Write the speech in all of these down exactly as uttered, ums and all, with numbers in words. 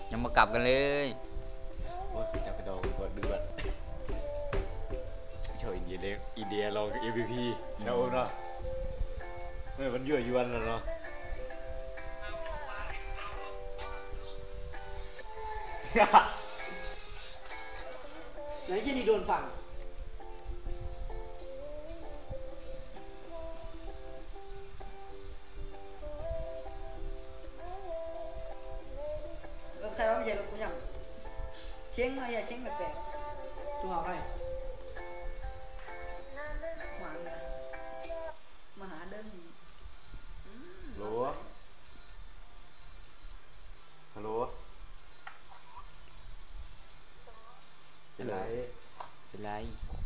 ยังมากลับกันเลยโอ้ยจับกระโดดกดดูแบบโชว์อินเดียเล็กอินเดียลอง เอ็ม วี พี นะโอ้เนาะเออมันยั่วยวนแล้วเนาะไหนจะดีโดนฝั่งใครว่าไม่ใช่รถกูยังเช้งอะไรอย่าเช้งแปลกๆตัวเอาใครหวานเลยมาหาเดินฮัลโหลฮัลโหลเป็นไรเป็นไร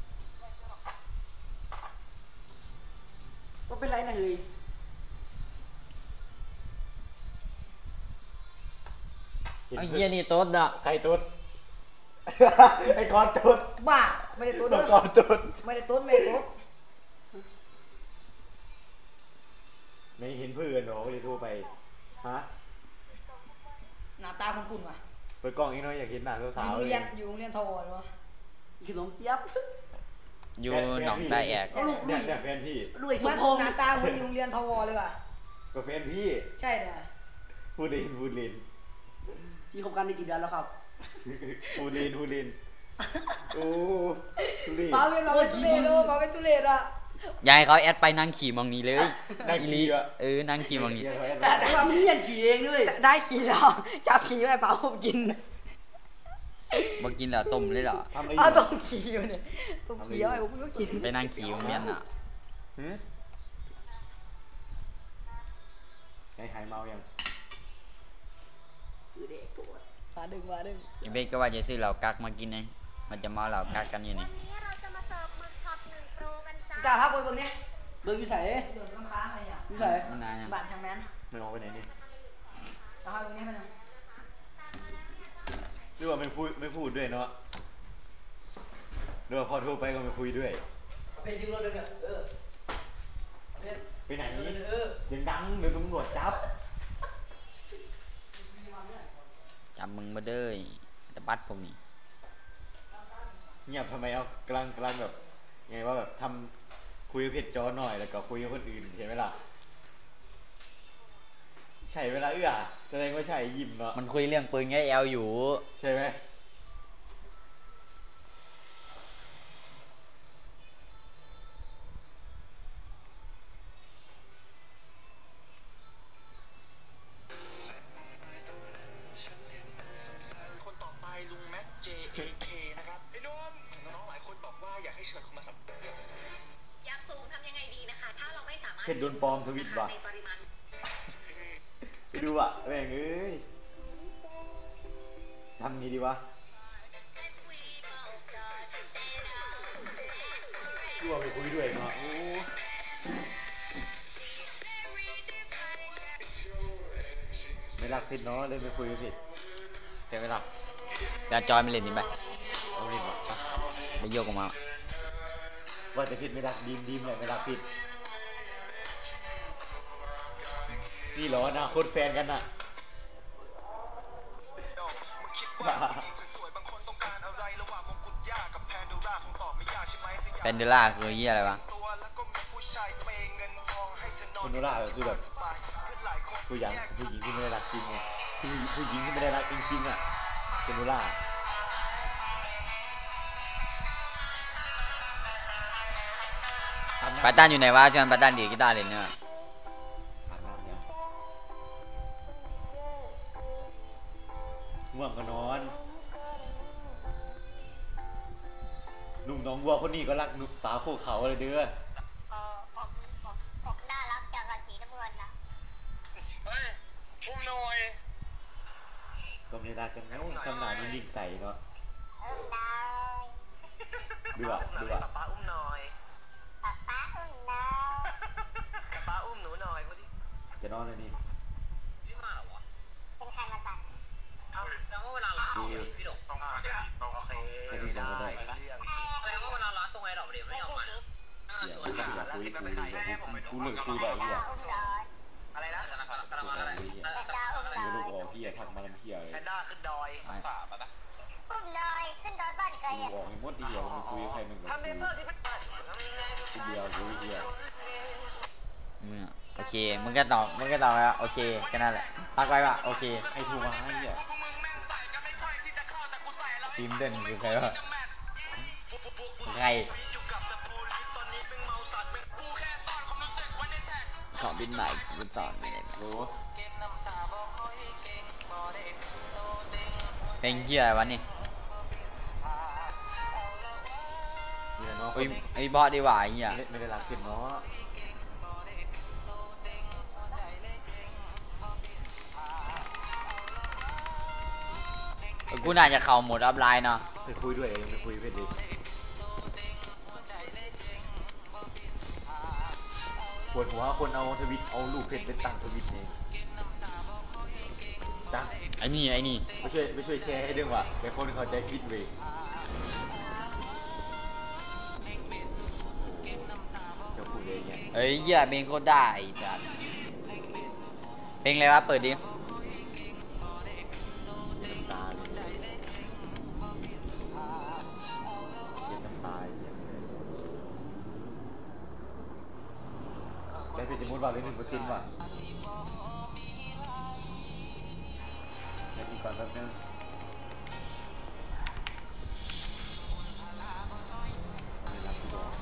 ก็เป็นไรนะเฮ้ยไอ้เหี้ยนี่โต๊ดอ่ะใครตุ๊ดไอ้กอนตุ๊ดบ้าไม่ได้ตุ๊ดเด้อกอนตุ๊ดไม่ได้ตุ๊ดไม่ได้ตุ๊ดไม่เห็นเพื่อนหรอเลยโทรไปฮะหน้าตาของคุณว่ะเปิดกล้องอีกหน่อยอยากเห็นหน้าสาวๆเลยเรียนอยู่โรงเรียนทวารวะขนมเจี๊ยบอยู่หนองตาแอกเนี่ยเนี่ยแฟนพี่รวยสมพงษ์หน้าตาคุณอยู่โรงเรียนทวารเลยว่ะก็แฟนพี่ใช่เนี่ยพูดเล่นพูดเล่นพี่คบกันได้กี่เดือนแล้วครับพูดเล่นพูดเล่นโอ้ทุเรศเปล่าเป็นเปล่าเป็นทุเรศเปล่าเป็นทุเรศอ่ะยายเขาแอดไปนั่งขี่มองนี้เลยนั่งขี่อ่ะเออนั่งขี่มองนี้แต่แต่ว่ามึงเรียนขี่เองด้วยได้ขี่แล้วจับขี่ไปเปล่าผมกินมากินเหรอต้มเลยเหรอเอาต้มขี่อยู่เนี่ยต้มขี่เอาไอ้ผมก็กินไปนั่งขี่โรงเรียนอ่ะไอ้หายเมายังมาดึงมาดึงอีเบสก็ว่าจะซื้อเหล่ากักมากินเองมันจะมาเหล่ากักกันอยู่นี่กล้าพักไปเบิ่งเนี่ยเบิ่งอยู่ใส่เบิ่งน้ำค้างอะไรอ่ะอยู่ใส่มันนานยังบ้านทางแมนไม่ออกไปไหนนี่กล้าพักตรงนี้มันหรือว่าไม่พูดไม่พูดด้วยเนาะหรือว่าพอโทรไปก็ไม่คุยด้วยไปดึงรถเลยเนี่ยเออไปไหนยังดังเดี๋ยวตำรวจจับจับมึงมาเด้ยจะบัดพวกนี้เงียบทำไมเอากำลังกำลังแบบไงว่าแบบทำคุยเพจจอหน่อยแล้วก็คุยกับคนอื่นเห็นไหมล่ะใช่เวลาเอื้อแสดงว่าใช่ยิ้มเนาะมันคุยเรื่องปืนไงแอลอยู่ใช่ไหมเพจโดนปลอมทวิตว่ะไปดูอ่ะแม่งเอ้ยทำงี้ดีวะดูว่าไปคุยด้วยเนาะโอ้ไม่รักผิดเนาะเลยไม่คุยผิดเห็นไหมล่ะอย่าจอยมันเล่นนี่ไปเอาผิดว่ะไปโยกออกมาว่าจะผิดไม่รักดีมดีมเลยไม่รักผิดนี่เหรอนะโคตรแฟนกันน่ะแพนเดล่าคือเหี้ยอะไรวะแพนเดล่าคือแบบผู้หญิงผู้หญิงที่ไม่ได้รักจริงไงที่ผู้หญิงที่ไม่ได้รักจริงๆอ่ะแพนเดล่าปาตันอยู่ไหนวะชวนปาตันดีกีตาร์เล่นเนี่ยง่วงก็นอนลุงน้องวัวคนนี้ก็รักสาวโคเขาเลยเด้อเออผมผมผมน่ารักจังกับสีน้ำเงินนะเฮ้ยอุ้มหน่อยก็ไม่รักกันนะทำหน้านิ่งๆใส่เนาะอุ้มหน่อยดูอ่ะดูอ่ะป้าอุ้มหน่อยป้าป้าอุ้มหน่อยป้าอุ้มหนูหน่อยพอดีจะนอนเลยนี่พี่มาหรอวะเป็นใครมาตัดเอาแล้วเวลาเราพี่ดกต้องมาต้องโอเคได้เรื่องแล้วเวลาร้านตรงไอ้ดอกเดียวไม่ออกมาอย่าคุยอย่าคุยกูกูเลิกคุยได้ยังอะไรนะกำลังมาอะไรกูเลิกออกพี่ททักมาลำเที่ยวเลยแพนด้าขึ้นดอยฝาปะนะขึ้นดอยขึ้นดอยบ้านไกลกูอ่ะออกให้หมดดีเดียวมึงคุยกับใครมึงก็ถ้าเมคุยเปอร์ที่ไม่ตัดกูเดียวกูเดียวมึงอะโอเคมึงก็ตอบมึงก็ตอบไปว่าโอเคแค่นั้นแหละตักไว้ว่าโอเคใครโทรมาให้เนี่ยทีมเด่นคือใครวะใครขอบินใหม่บินสอนไม่ได้รู้เป็นเหี้ยอะไรวะนี่มีแต่น้องคโอ้ยนไอ้บอสดีกว่าไอ้เหี้ยไม่ได้ไม่ได้รักเกินเนาะเออกูน่าจะเข้าโหมดออฟไลน์เนาะไปคุยด้วยยังไปคุยเพชรดิปวดหัวคนเอาทวิตเอาลูกเพชรไปตั้งทวิตเองจ้ะไอ้นี่ไอ้นี่ไปช่วยไปช่วยแชร์ให้ด้วยว่ะเดี๋ยวคนเข้าใจผิดเลยเดี๋ยวพูดเลยไงเอ้ยเหี้ยเพลงโคตรได้ไอ้สัสเพลงอะไรวะเปิดดิเย็นน้ำตาเลยเย็นน้ำตาเลยได้เป็นจมุดว่าเลยหนึ่งเปอร์เซ็นต์ว่ะนาทีก่อนแป๊บนึงไม่รับกูบอก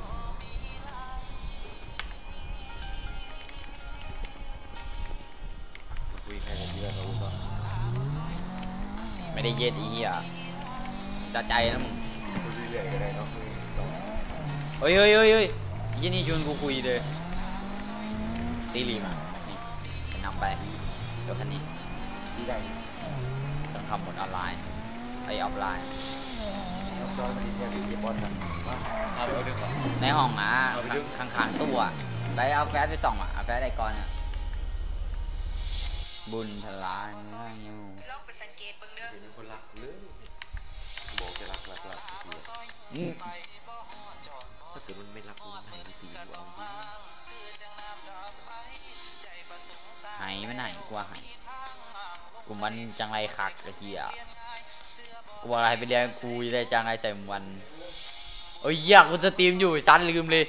คุยใครกันเยอะเขาก็ไม่ได้เย็ดไอ้เหี้ยจะใจนะมึงคุยเรื่อยๆก็ได้เนาะคุยต่อเฮ้ยเฮ้ยเฮ้ยเฮ้ยยี่นี่ชวนกูคุยเลยตีรีมานี่จะนำไปเดี๋ยวคันนี้ที่ได้ต้องทำหมดออนไลน์ไอออฟไลน์น้องจอยมันดีเซลหรือเกมบอลมันมาเอาไปเอาดึงก่อนในห้องอ่ะเอาไปดึงข้างๆตู้อ่ะไปเอาแฟสไปส่องอ่ะเอาแฟสไอคอนอ่ะบุญพลายง่ายอยู่ลองไปสังเกตเบิ่งเด้อเห็นคนรักเลยบอกจะรักรักรักทีอืมถ้าเกิดมันไม่รักมันให้ดีสีกว่าเอาจริงหายไม่ไหนกลัวหายกูมันจังไรคักไอ้เหี้ยกูอะไรไปเรียนกูจะได้จังไรใส่มันเอ้ยเหี้ยกูจะตรีมอยู่ซันลืมเลย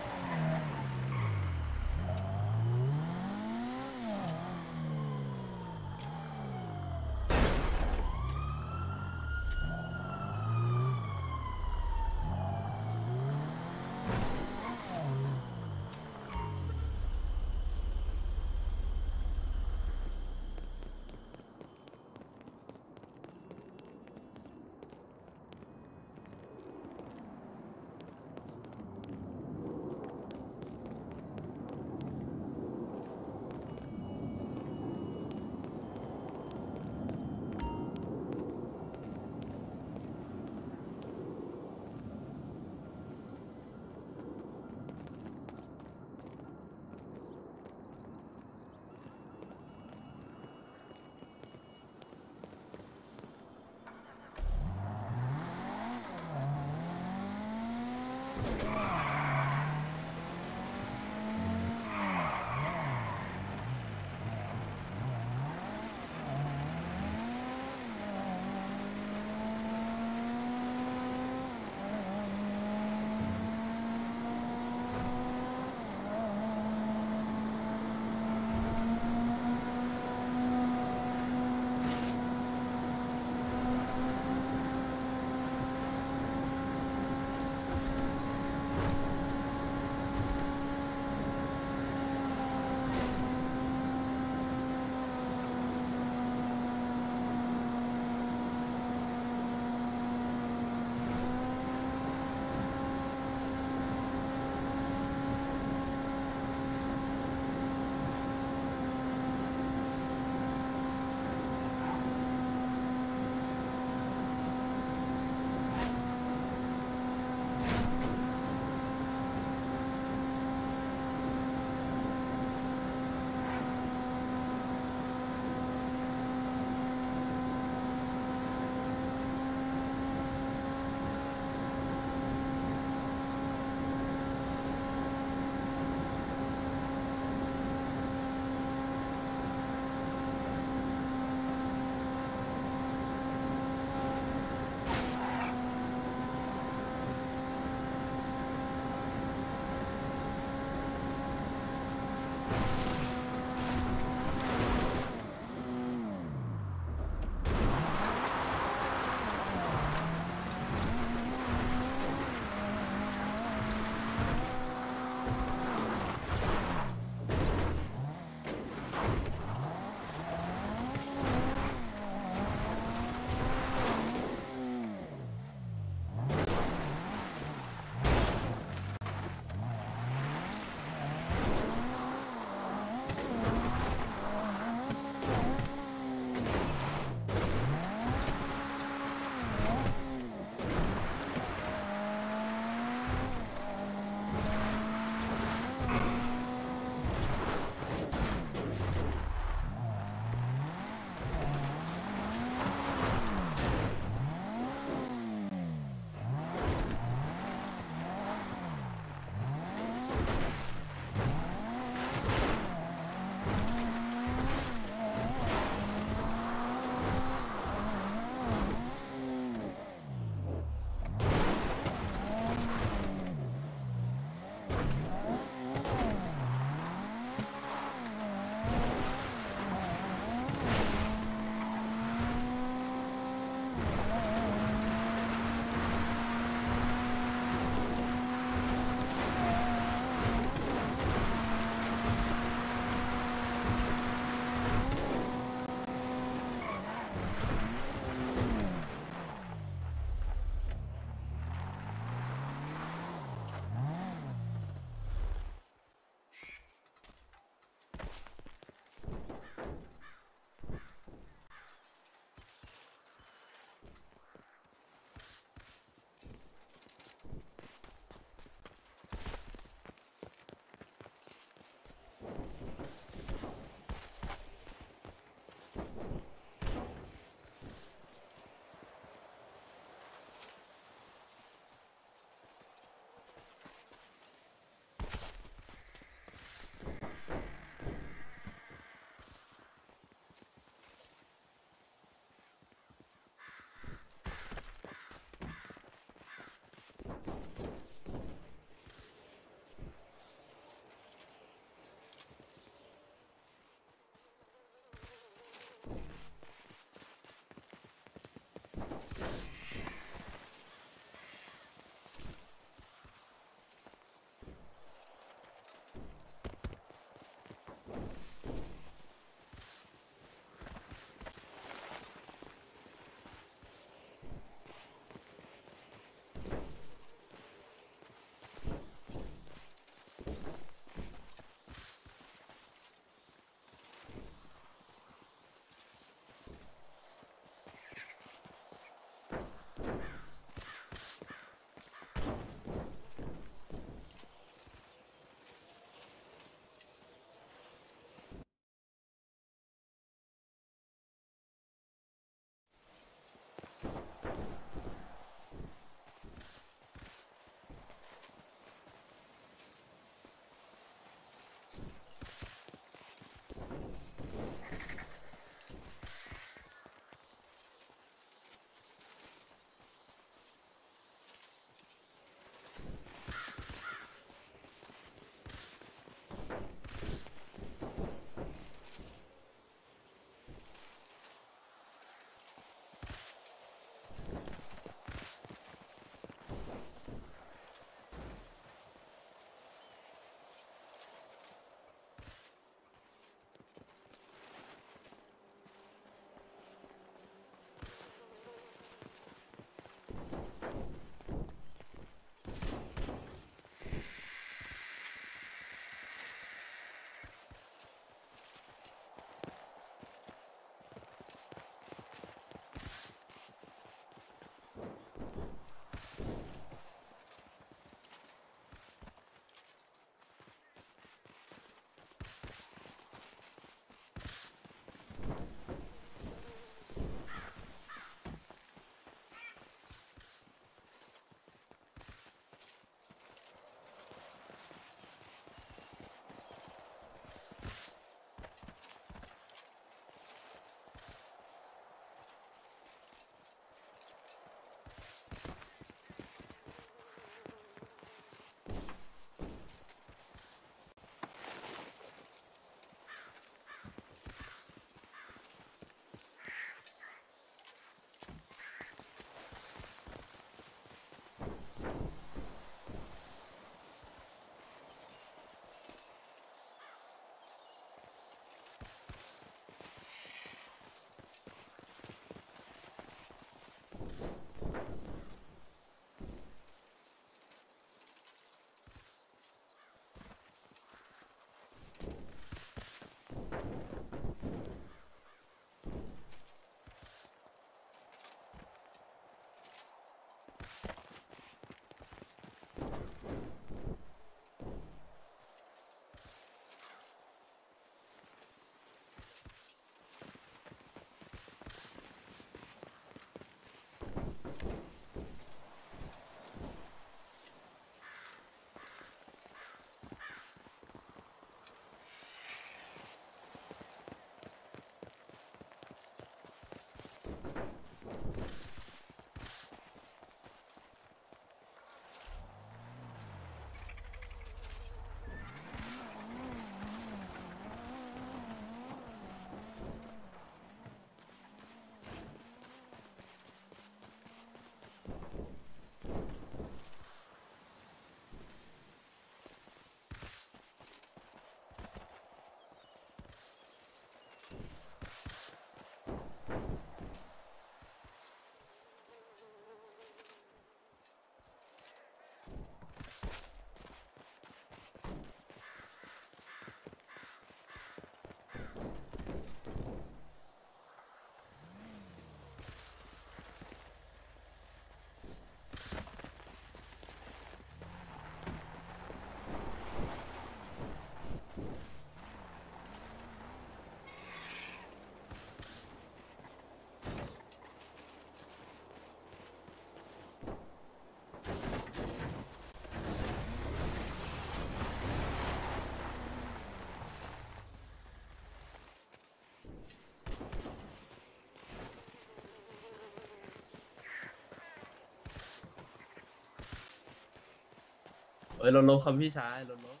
เอ้ยลดลบครับพี่ชายลดลบ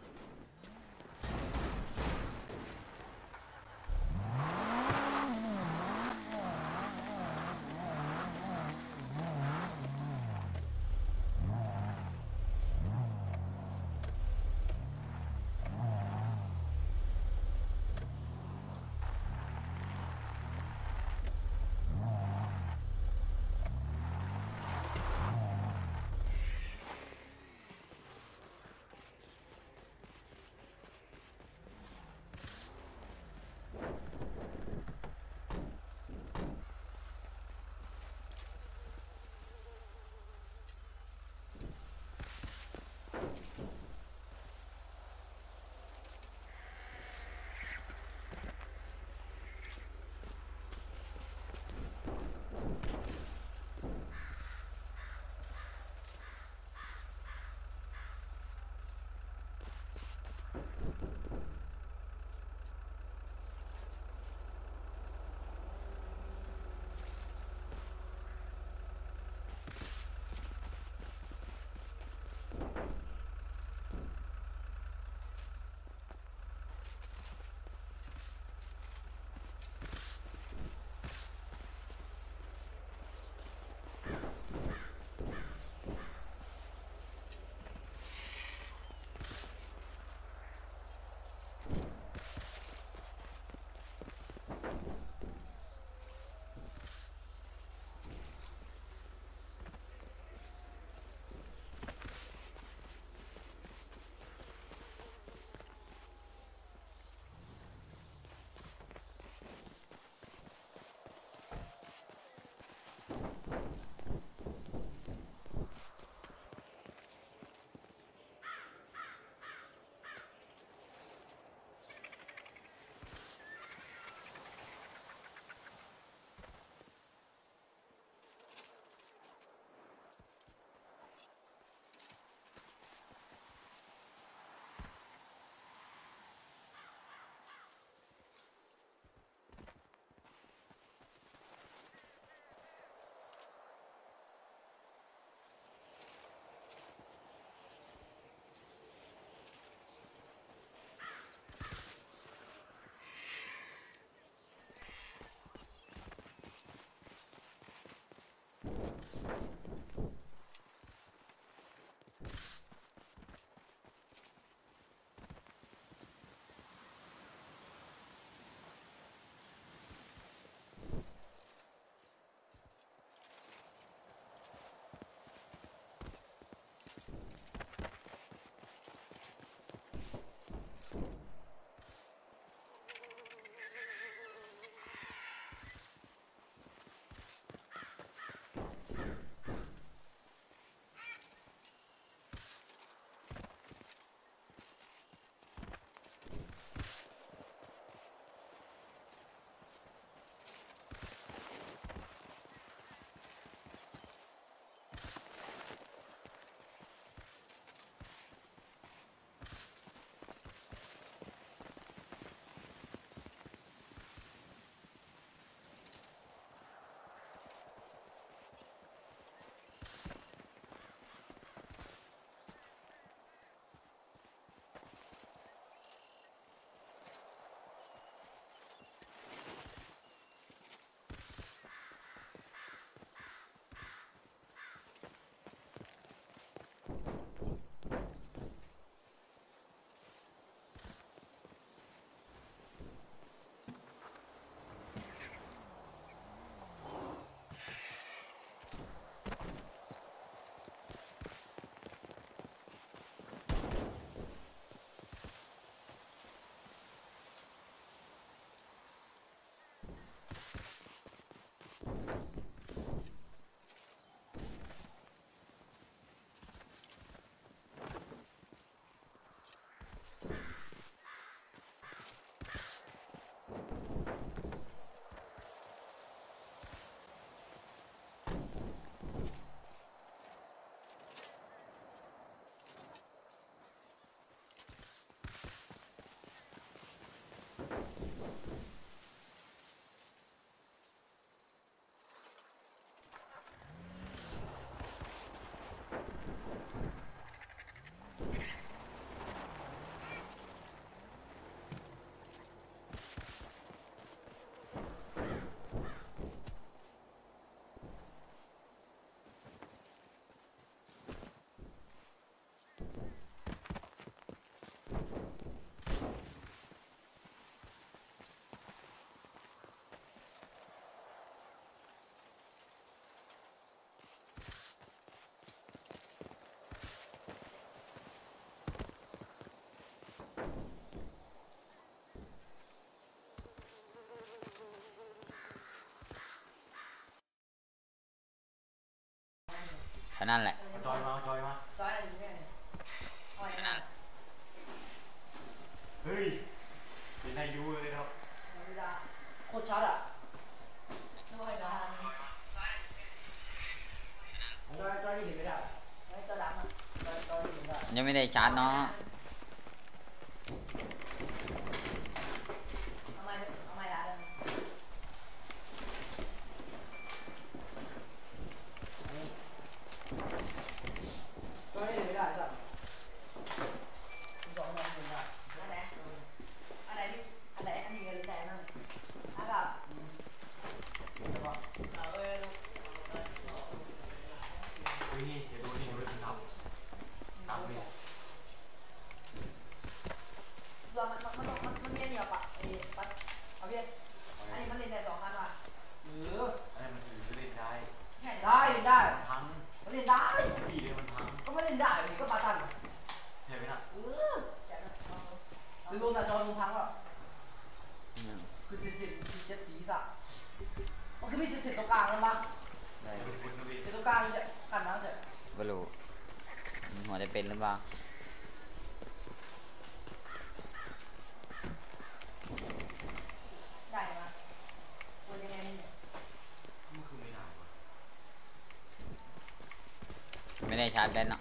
เนั่นแหละเอาจอยมาเอาจอยมาซอยอะไรอยู่เนี่ยอ้อยนั่นเฮ้ยเป็นนายยูเลยครับเวลาโคตรชัดอ่ะไม่ค่อยนานจอยจอยนี่เห็นไม่ได้ไม่จอยดำอ่ะจอยจอยนี่เห็นได้ยังไม่ได้ชาร์จเนาะทำไมทำไมด่าเลยจอยนี่เห็นไม่ได้จ้ะสองคนเห็นได้อันไหนอันไหนที่อันไหนอันนี้เห็นได้นั่นอันแบบเอาเอ้ยเฮ้ยนี่เดี๋ยวดูนี่ดูนี่ครับครับเนี่ยตัวมันมันมันมันมันเล่นเนี่ยปะไอ้ปัดเอาเพี้ยนอันนี้มันเล่นได้สองคันว่ะเอออันนั้นมันถือเล่นได้ใช่ได้เล่นได้พังมันเล่นได้พี่เลยมันพังก็ไม่เล่นได้นี่ก็ปาตันใช่ไหมล่ะเออแจ๋วนะคือรวมแต่จอมึงพังอ่ะคือเจ็ดเจ็ดเจ็ดสีสักมันคือมีเศษตรงกลางมันปะได้เป็นคนนะพี่เศษตรงกลางใช่กันน้ำใช่บลูหัวจะเป็นหรือเปล่าได้ไหมตัวยังไงนี่เนี่ยมันคือไม่ได้วะไม่ได้ชาร์จแบตเนาะ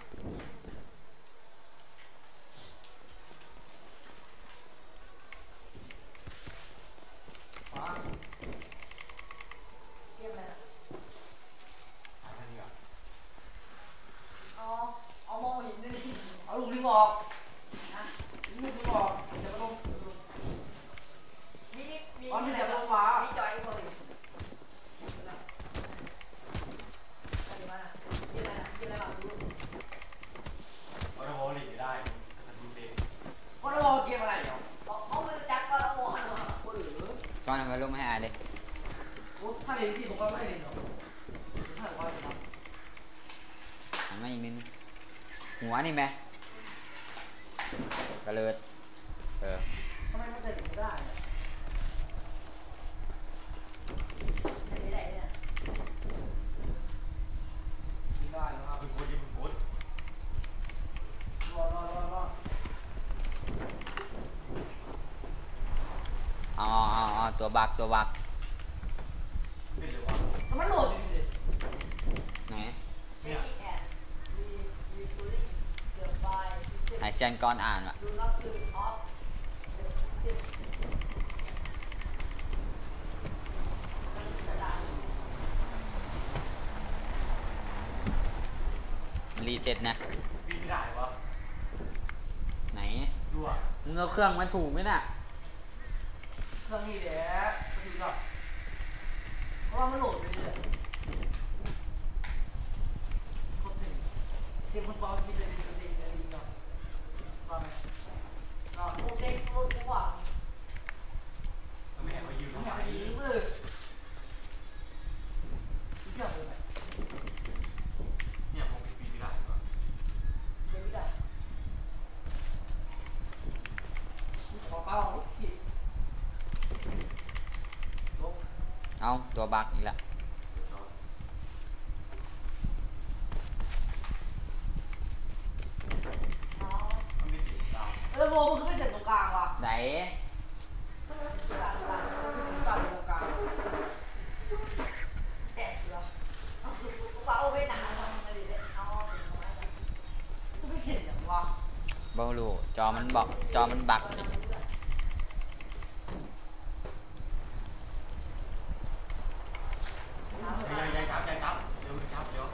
ฟ้าเทียบเลยนะหาทางนี้ก่อนเอาเอามองเห็นดิเอาลูกดึงออกนะลูกดึงออกเดี๋ยวมันลงมีมีมีมีเสียบลงฟ้ามีจอยอีกคนหนึ่งอะไรมาน่ะกินอะไรนะกินอะไรบ้างดูเอาถ้าโมหลีกไม่ได้มันดูเด็กก็ระบบเกมอะไรเนาะเอามือจักก็ระบบเนาะโอ้โหก้อนมาลุกไม่ให้อายเลยถ้าเรียนสิผมก็ไม่เรียนหรอกถ้าว่าจะทหันมาอีกนิดนึงหัวนี่ไหมกระเลิดเออำทำไมมันใส่ถุงได้เนี่ยไม่ได้เนี่ยไม่ได้นะครับคือโคตรยิ่งโคตรรอรอรอรอเอาเอาเอาเอาตัวบักตัวบักเป็นเลยวะมันโหลดอยู่ดิไหนเนี่ยรีรีซูริเดือดไฟไอเซียนก้อนอ่านวะดูนับถือออฟเดือดสิบมันกระดาษมันรีเซ็ตนะพี่ไม่ได้วะไหนดูอ่ะมึงเอาเครื่องมาถูกไหมน่ะเครื่องนี้เดี๋ยวไปดูก่อนเพราะว่ามันโหลดไปเรื่อยโคตรเซ็งเซ็งมันปลอมคิดเลยดีดีดีดีก่อนว่าไหมนอนโอ้เซ็งโคตรกว่ามันไม่ให้เขายืมไม่ทำอยากไมไปยืมเลยที่เที่ยวเลยไหมเนี่ยผมเป็นปีไม่ได้วะเดี๋ยวไม่ได้ขอเป้าลูกผิดลงเอาตัวบักอีกแล้วเอามันไม่เสียตามเออโบมันคือไม่เสร็จตรงกลางว่ะไหนตรงกลางตรงกลางไม่ถึงฝั่งตรงกลางแอบเหรอเอาเอาไปหนาทำมาดิเลยเอาถึงตรงนั้นเลยกูไม่เสร็จอย่างวะบลูจอมันบอกจอมันบักดิยายยายจับยายจับเดี๋ยวจับเดี๋ยว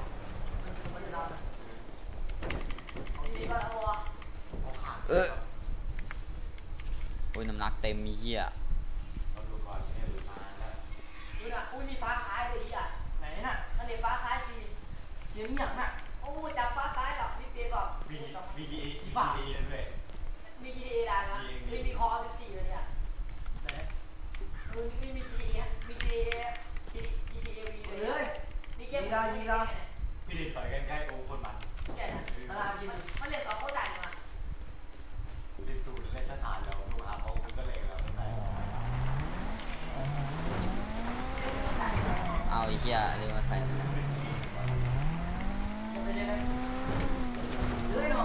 นี่ก็เอาอ่ะเอาขาดเออโอ้ยน้ำหนักเต็มมีเหี้ยเราดูก่อนเนี่ยดูมาแล้วดูน่ะอุ้ยมีฟ้าคล้ายเลยอ่ะไหนน่ะนั่นเดี๋ยวฟ้าคล้ายสิเดี๋ยวมีอย่างน่ะโอ้ยจับฟ้าคล้ายหรอกพี่เปียบอกมีมีมีจีมีจีนั่นด้วยมี จี ที เอ ได้ไหมมีมีคอร์สี่เลยเนี่ยไหนมึงมีมี จี ที เอ มี จี ที เอ จี ที เอ วีเลยมีเกมได้ดีได้พี่เด็กต่อยกันใกล้โอ้คนมันใช่นะมันทำจริงมันเรียนสองคนได้มาเล่นสูตรเล่นสถานแล้วดูอาเขาก็เลยแล้วได้เอาไอ้เหี้ยเรียกมาใส่จะไปเลยได้ไหมเลยเนาะ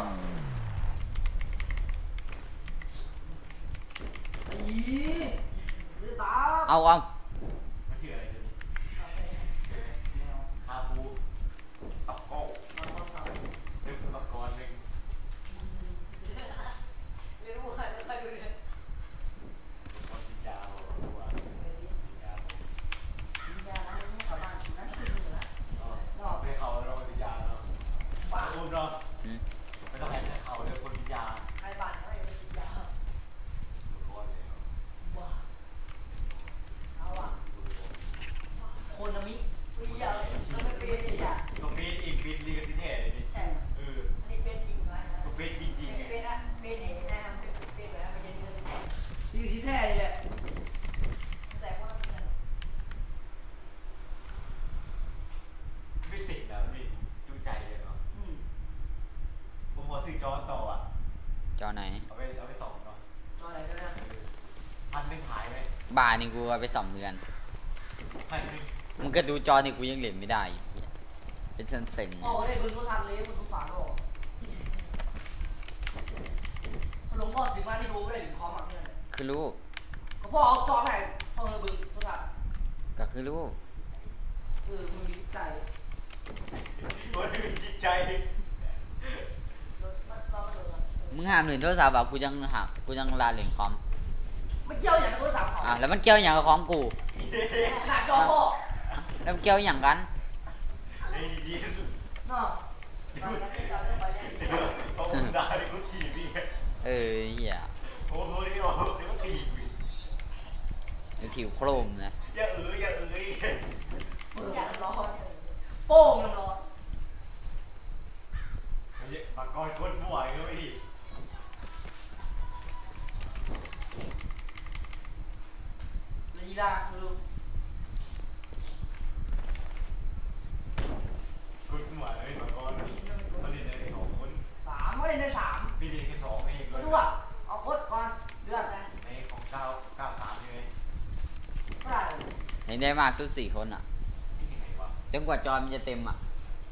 อีหรือตาเอาเอามันคืออะไรกันนี่คาฟูตอกโก้เรื่องอุปกรณ์หนึ่งเรียนรู้ใครไม่เคยดูเลยอุปกรณ์วิจารณ์ตัววิจารณ์ยาแล้วมึงกลับบ้านนั่นคือเหรอเนาะให้เขาเราวิจารณ์เนาะบ้าอุ้มเนาะอืมไม่ต้องให้เขาเรื่องคนวิจารณ์ใครบ้านเขาไม่เป็นยาอุปกรณ์เลยบ้าเอาอ่ะคนละมิวิยาแล้วไม่เป็นยาตรงนี้อีกบินลีกันที่แท้เลยนี่ใช่เอออันนี้เป็นจริงไหมตรงเป็นจริงๆไงเป็นอะเป็นเองนะมันเป็นเป็นแบบมันจะเดินแท้จริงสิแท้เลยแหละแต่ว่ามันไม่สิงนะนี่ดูใจเลยเนาะอืมผมขอซื้อจอต่ออ่ะจอไหนเอาไปเอาไปส่องเนาะตอนไหนก็ได้พันหนึ่งหายไหมบาทนี่กูเอาไปสองเดือนพันหนึ่งมึงก็ดูจอนี่กูยังเล่นไม่ได้อีกเหี้ยเป็นเซนเซนพ่อก็ได้บึ้งก็ทันเลยมันสงสารพ่อหลวงพ่อซื้อมาที่ดูไม่ได้ถึงคอมอ่ะเนี่ยคือลูกก็พ่อเอาจอให้พ่อเลยบึ้งก็ทันก็คือลูกเออมันมีใจคนไม่มีจิตใจมันต้องเดินมึงห้ามเล่นโทรศัพท์อ่ะกูยังหักกูยังลาเล่นคอมไม่เกี่ยวอย่างกับโทรศัพท์เขาอ่ะแล้วมันเกี่ยวอย่างกับของกูขนาดจอพ่อแล้วมันเกี่ยวอย่างกันไอ้ดีที่สุดเนาะเพราะผมด่าเด็กก็ถีบพี่ไงเออเหี้ยโอ้โหนี่บอกเด็กก็ถีบพี่เดี๋ยวผิวโครมนะอย่าเอออย่าเออมึงอยากร้อนโป้งยังร้อนมากรก้นมั่วอีกแล้วพี่ลีลาคือก้นมั่วเลยมากรผลิตได้สองคนสามไม่ได้ในสามพี่ดีแค่สองเองเลมาดูยอ่ะเอาโคตรก่อนเดือนนะในของเก้าเก้าสามใช่ไหมเท่าไหร่เห็นได้มากสุดสี่คนอ่ะนี่ยังไงวะจนกว่าจอมันจะเต็มอ่ะ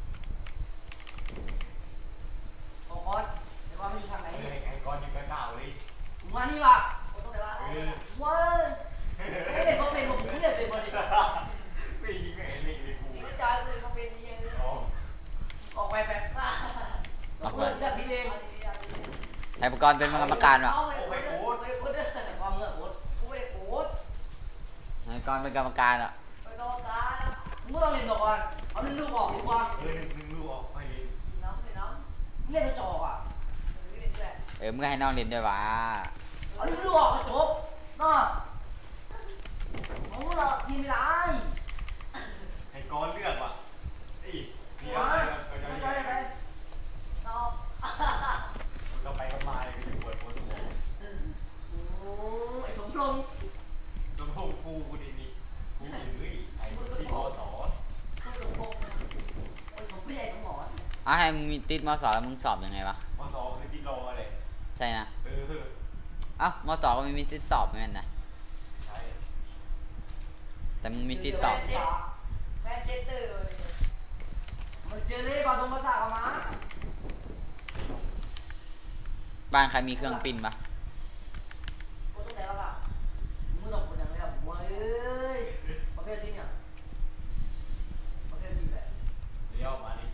เอาก่อนเดี๋ยวว่าไม่อยู่ทางไหนไอ้ไอ้ก้อนยังไม่กล้าเลยมึงมานี่ว่ะต้องไหนวะว้าไม่ได้เขาเป็นผมไม่ได้เป็นบริษัทไม่ยิงไม่เห็นเลยเลยกูนี่ก็จอยเลยเขาเป็นยังไงอ๋อออกไปไปออกไปเลือกที่เองให้ประกรณ์เป็นกรรมการว่ะเอาไปโค้ดไปโค้ดเด้อความเมื่อโค้ดกูไม่ได้โค้ดให้ประกรณ์เป็นกรรมการอ่ะไปกรรมการมึงไม่ต้องเล่นดอกก่อนเอาเล่นลูกออกดีกว่าเออหนึ่งหนึ่งลูกออกไปเลยน้องน้องมึงเล่นกระจอกอ่ะเล่นด้วยเออมึงก็ให้น้องเล่นด้วยวะเอาเล่นลูกออกกระจกน่ะมึงเราทีมไม่ได้ให้ก้อนเลือกว่ะไอ้นี่มาเอาไปไม่เอาใช่ไปไปน้องเราไปกันมาเลยคือปวดหัวสมองโอ้ไอ้สมพงษ์สมองกูกูดีนี่กูเฮ้ยไอ้ที่พอสอนคือสมพงษ์ไอ้สมพี่ไอ้สมหมอนอ่ะให้มึงมีติดมสแล้วมึงสอบยังไงวะพอสอนคือที่รอเลยใช่นะเออเอ้ามสก็ไม่มีติดสอบเหมือนกันนะใช่แต่มึงมีติดสอบแมนเชสเตอร์มันเจอเลยผสมภาษากับมาบ้านใครมีเครื่องปิ้นปะกูต้องแต่ว่าแบบมึงต้องคนอย่างไรผมว่าเอ้ยประเภททีเนี่ยประเภททีแบบเลี้ยวมาดิ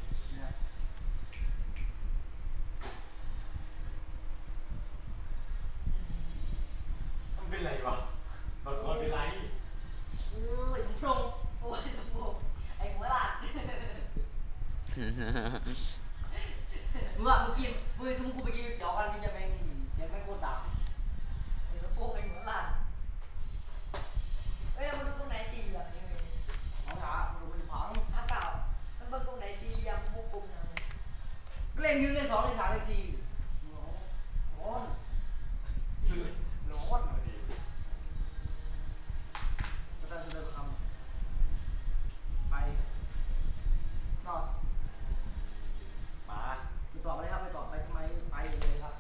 มันเป็นไรวะบางคนเป็นไรโอ้ยสมพงษ์โอ้ยสมพงษ์ไอ้หัวหลานมึงว่าเมื่อกี้มึงซุ่มกูไปกินเจ้ากันนี่จะแม่งเสียงแม่งโคตรดังไอ้สมพงษ์ไอ้หัวหลานเอ้ยมาดูตรงไหนสี่เหลี่ยมนี่เว้ยเอาหามาดูเป็นผังถ้าเก่ามันเบิ่งตรงไหนสี่เหลี่ยมมุกกลมยังเล่นยืนเล่นสองเล่นสามเล่นสี่ร้อนร้อนมาดิก็ต้องเดินคำไปนอนมาไปต่อไปเลยครับไปต่อไปทำไมไปเลยครับ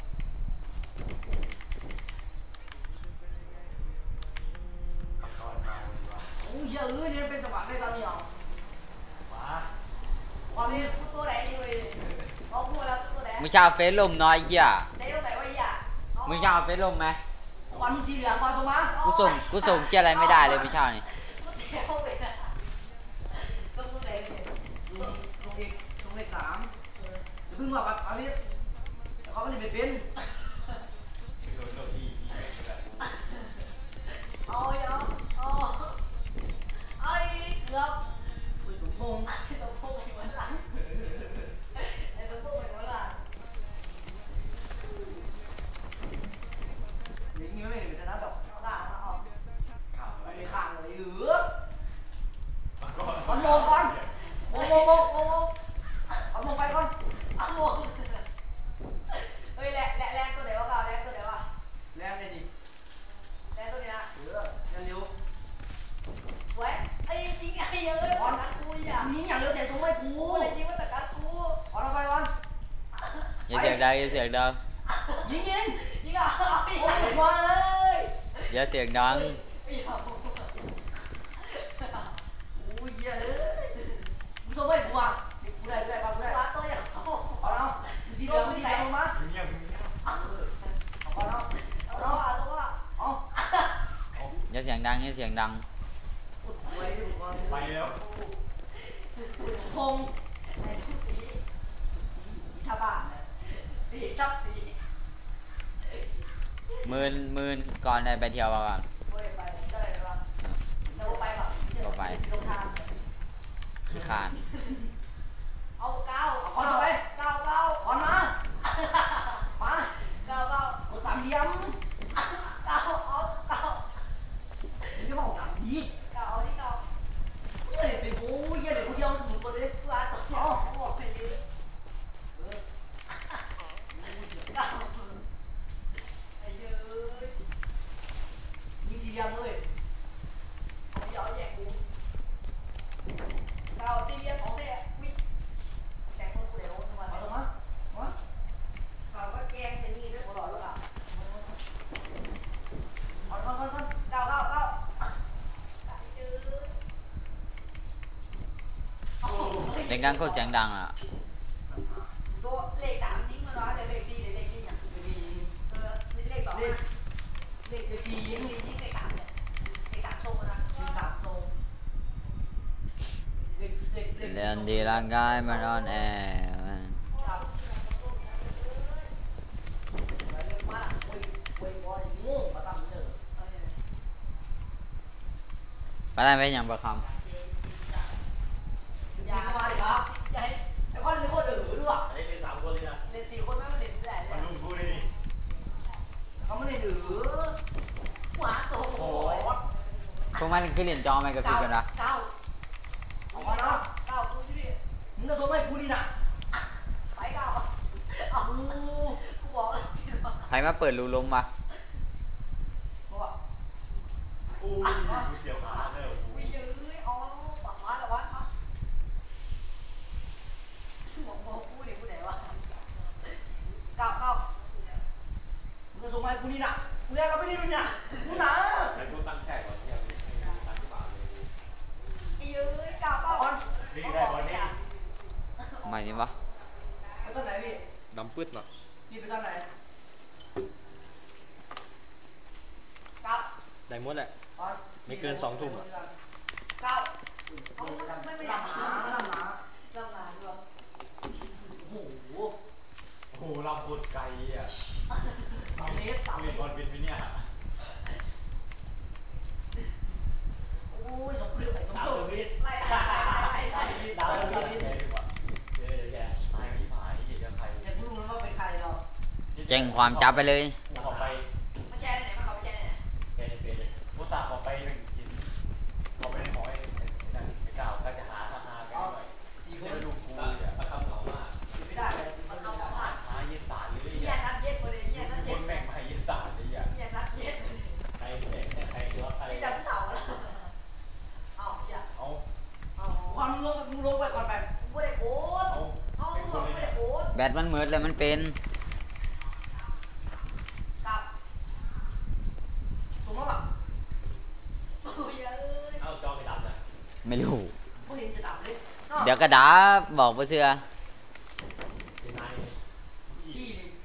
บางคนมาดีกว่าโอ้ยเยอะเลยเนี่ยเป็นสวรรค์เลยตอนนี้เหรอมาไปอนนี้พูดตัวไหนดีเว้ยเอาพูดแล้วตัวไหนมึงจะเอาเฟซลมน้อยเหี้ยไหนตัวไหนวะไอ้เหี้ยมึงจะเอาเฟซลมไหมก่อนมึงสีเหลืองก่อนส่งมากูส่งกูส่งเชี่ยอะไรไม่ได้เลยพี่ชานี่กูแถวไปนะต้องตัวไหนเนี่ยลงลงอีกลงเลขสามเออเพิ่งว่าแบบเอาพี่เขาไม่ได้เป็น เอาเอาเอาไอ้เกือบอุ้ยสมพงษ์ไอ้สมพงษ์ไอ้วันหลังไอ้สมพงษ์ไอ้วันหลังนี่งี้ไม่เห็นเป็นนะดอกเอาด่ามาเอามันไม่ข้างเลยหือเอาโมงก่อนโมงโมงโมงโมงโมงเอาโมงไปก่อนเอาโมงเฮ้ยแรงแรงแรงตัวไหนวะเปล่าแรงตัวไหนวะแรงเลยดิแรงตัวนี้นะเออแรงเร็ว สวยไอ้จริงไอ้เยอะเลยตัดกูอย่ายิงอย่างเร็วใจสูงไม่กูไอ้จริงว่าตัดกูออนไปก่อนอย่าเสียงดังอย่าเสียงดังยิงยิงยิงอ่ะโอ้ยมาเลยอย่าเสียงดังโอ้ยเยอะเลยมึงส่งไปกูอ่ะกูได้กูได้กูได้ปลาตัวอย่างเอาเนาะมึงสีเหลืองมึงสีไหนลงมาเอาเอาเนาะเอาเนาะเอาตัวเอาอย่าเสียงดังอย่าเสียงดังไปแล้วพงไอ้สีสีทับบ้านนะสีทับสีหมื่นหมื่นก่อนได้ไปเที่ยวมาก่อนไปไปได้ไหมวะเราไปแบบลงทางขี้ขานเอาเก้าเอาก้อนไปเก้าเก้าก้อนมา มาเก้าเก้าเอาสามเหลี่ยมเก้าเอาเก้านี่ก็มาเอาหนังดีเก้าเอาที่เก้าเฮ้ยเป็นโอ้ยเดี๋ยวกูเดียวสนุกกว่าเลยกูอาตัวเอาบอกไปเลยเออเก้าไอ้เย้ยยิงสี่เหลี่ยมเลยเอาเยอะแยะกูเก้าสี่เหลี่ยมของแท้วิ่งแสงคนกูเดี๋ยวนึกว่าเอาลงมามาเราก็แกงจะนี่ด้วยกูรอแล้วล่ะเอาเอาเอาเอาเก้าเก้าเก้าไอ้เย้ยเอาเสียงดังโคตรเสียงดังอ่ะตัวเลขสามทิ้งมาเนาะเดี๋ยวเลขสี่เดี๋ยวเลขสี่อย่างเลขสี่เออเลขสองเลขเลขสี่ยิงเลขสี่เลขสามเนี่ยเลขสามทรงนะเลขสามทรงเลขเลขเลขเรียนดีร่างกายมันอ่อนแอครับเรียกว่าโวยโวยบอยงูมาตั้งเจอไปได้ไหมยังประคอย่ามาดิครับอย่าให้ไอ้คนนี้คนอื่นด้วยอันนี้เป็นสามคนเลยนะเล่นสี่คนไม่มาเล่นที่ไหนเลมันยลุงพูดได้ดิเขาไม่ได้ดื้อหัวโตโอ้ยำพวกมันคือเรียนจอไหมกับพี่กันนะเก้าเอามาเนาะเก้ากูที่นี่มึงจะส่งให้กูดีน่ะไปเก้าเอากูบอกแล้วใครมาเปิดรูลมมาบอกอู้ยเสียวขาเลยกูยื้อเอาปักมาแล้ววะบอกบอกกูดิกูไหนวะเก้าเก้ามึงจะส่งให้กูดีน่ะกูได้เราไม่ได้ด้วยเนี่ยกูหนาแล้วกูตั้งแค่ก่อนที่จะตั้งที่บ้านเลยยื้อเก้าเก้านี่ได้วันนี้ใหม่นี่ปะไปตอนไหนพี่ดำปื้ดเนาะพี่ไปตอนไหนเก้าได้หมดแหละ ไม่เกินสองทุ่มอะเก้าเอาไม่ไม่ลำหนาลำหนาลำหนาด้วยโอ้โหโอ้โหเราโคตรไกลอ่ะสองเมตรสามเมเรียนตรบอลเป็นไหมเนี่ยโอ้ยสมบูรณ์ไปสมดาวบูรณ์วิทย์ไล่ไล่ไล่ไล่ดาววิทย์เดี๋ยวแกตายไม่หายเหี้ยใครอย่าพูดว่าเป็นใครหรอกแจ้งความจับไปเลยขอไปมาแชร์ไหนมาเขาไปแชร์ไหนเฟซเฟซผู้สาวขอไปหนึ่งกินขอไปในหอไอ้นั่นไอ้เก่าก็จะหาฮาฮากันหน่อยสี่คเดี๋ยนวลูกกูเนี่ยประคำเขามากไม่ได้เลยสี่คนเอาเอาหาหาเย็นสารเลยเยี่ยนัดเย็ดมาเลยเยี่ยนัดคเย็นดแม่งมาเย็นสารเลยอ่ะเยี่ยนัดเย็ดใครเนี่ยใครเนาะใครไอ้ดำเต่าแล้วเอาเยี่ยเอาเอาความลงมึงลงไปก่อนไปมึงไม่ได้โกดเอาเอามึงไม่ได้โกดแบตมันเหมือนเลยมันเป็นกลับถูกไหมวะโอ้ยเอ้ยเอาจอไปดับนะไม่รู้ไม่เห็นจะดับเลยเดี๋ยวกระดาบอกบ่เชื่อเป็นนายที่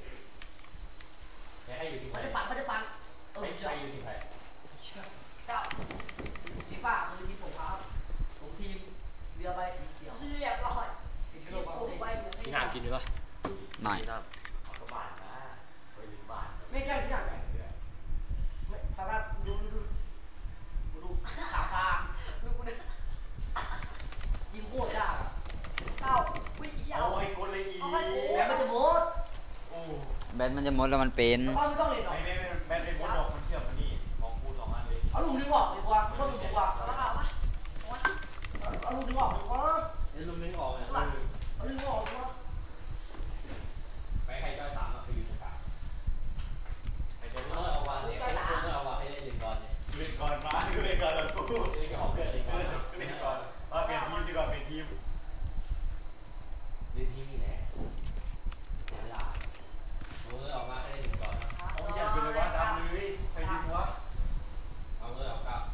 แกให้อยู่ที่มัไทนยจะปั่นมันจะปั่นเออให้เชื่อใครอยู่ที่ไทยเจ้าสีฟ้าคือทีมผมครับผมทีมเรือใบสีเขียวเรียบร้อยเป็นเครื่องบอลไปพี่น้ำกินดีป่ะไม่พี่น้เอากระบาดนะไปลืมบาดไม่ใช่ที่ไหนไม่สามารถดูดูดูดูขาฟาดูกูนะยิงโคตรยากเอ้าวิ่งเหี้ยโอ้ยกดเลยอีแล้วมันจะโมดโอ้แบตมันจะหมดแล้วมันเป็นแล้วไม่ต้องเล่นหรอกไม่ไม่แบนเป็นบนดอกมันเชื่อมมันนี่มองพูดสองอันเลยเอาลูกนึงออกดีกว่าไม่ต้องดีกว่าเอามาเอามาเอาลูกนึงออกดีกว่าำเดี๋ยวลุงนึกออกเนี่ยเอาลูกนึงออกดีกว่าไปใครจ้อยสามอ่ะไปอยู่ตรงกลางไปเดี๋ยวเราเอาวางเนี่ยเราเอาวางให้ได้หนึ่งก่อนเนี่ยเล่นก่อนมาเล่นก่อนแล้วกูเล่นกับของเพื่อนเล่นก่อนเล่นก่อนมาเปลี่ยนทีมดีกว่าเปลี่ยนทีมเล่นที่นี่แหละเสียเวลาเอาเงินออกมาให้ได้หนึ่งก่อนนะเอาอย่าไปเลยว่าดำเลยใครดึงวะเอาเงินออกกลับ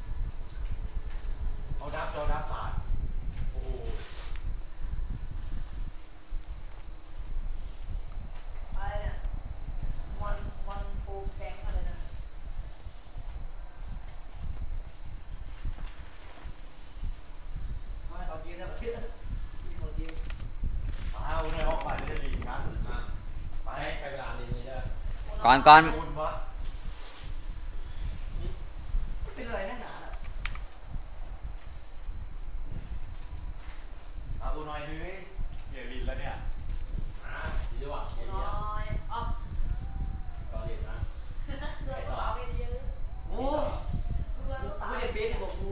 เอาดับจอดับสาดโอ้โหอะไรเนี่ยวันวันโปรแบงค์อะไรนะไม่เอาเกมนะประเทศเอาเกมอ้าวในออกไปจะหลีกกันอ่ะไปไปเวลาเรียนเลยเด้อก่อนก่อนคุณวะเป็นอะไรแน่หนาเอากูหน่อยเลยเหยียดลิ้นแล้วเนี่ยอ่ะดีด้วยว่ะเรียนน้เรียนอยอ๋อก่อนเรียนนะเลือดกระเป๋าไปเยอะโอ้เลือดตาไม่ได้เบสบอกกู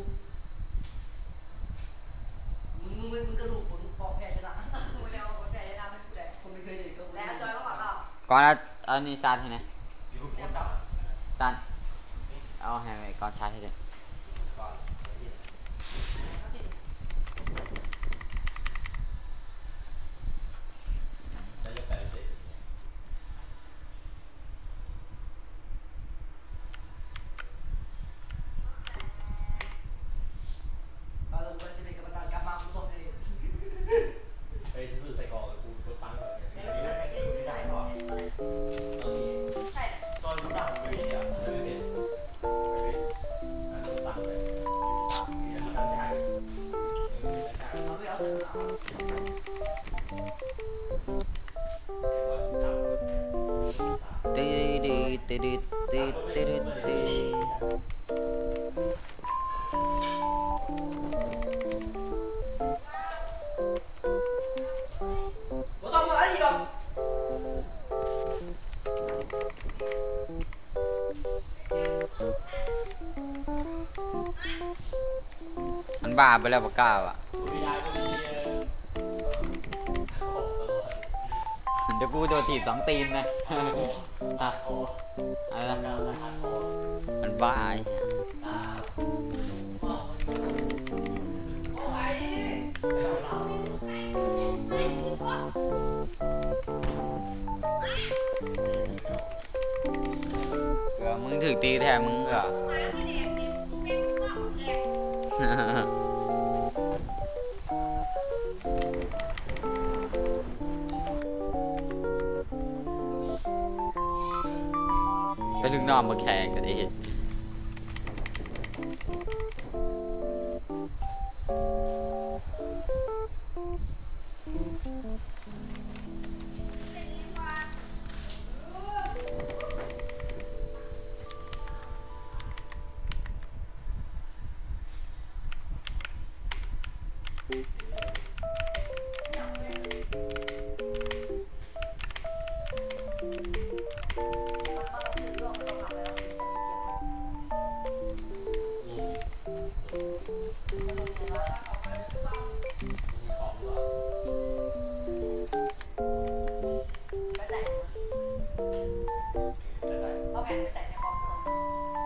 มึงมึงมึงกระดูกผมพอแพ้ชนะกูเร็วคนใหญ่จะทำให้กูได้คนไม่เคยเด็กก็แล้วจอยก็บอกเราก่อนเอาเอานี่ชาร์จให้นะที่คุณพูดดับตันเอาให้ไว้ก่อนชาร์จให้ด้วยก่อนเรียนจะจะแปดสิบเราลงไปจะเป็นกรรมการกลับมาคุณต้องให้ไปซื้อใส่กรอกกูกดตังค์เลยเหยียดลิ้นแล้วไม่ได้ไม่ได้หรอตอนนี้ใช่ตอนกูดับเลยอ่ะไม่เป็นไปเลยการกดตังค์เลยเดี๋ยวตั้งใจเออตั้งใจเราไม่เอาเสนอตื้อดื้อตื้อดื้อตื้อตื้อตื้อกูต้องมาอันนี้ดอกมันบ้าไปแล้วปากกล้าอ่ะไม่ได้ก็มีเออโอ้โหเดี๋ยวกูโดนถีบสองตีนนะอ่ะโอ้อะไรนะดาวสายฮันโอ้มันบ้าไอ้เหี้ยโอ้ยดาวเราเออมึงถึกตีแทนมึงเหรอ ไปลึกนอนมาแข่งกันไอ้เห็นไปแต่งเอาแผ่นไปใส่ในคอมพิวเตอ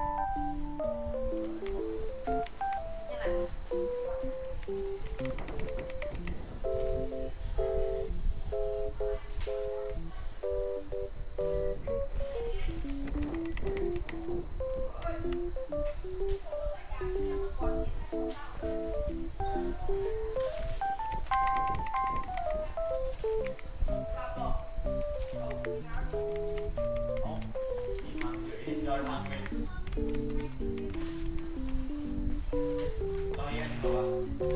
ร์นี่แหละ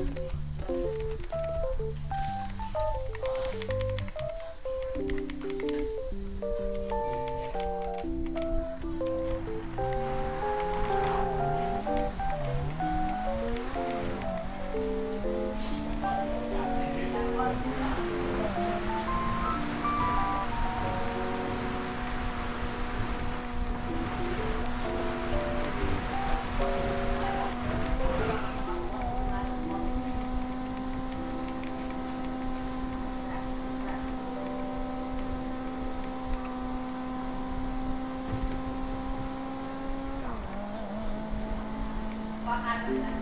ว่าคันเลยนะ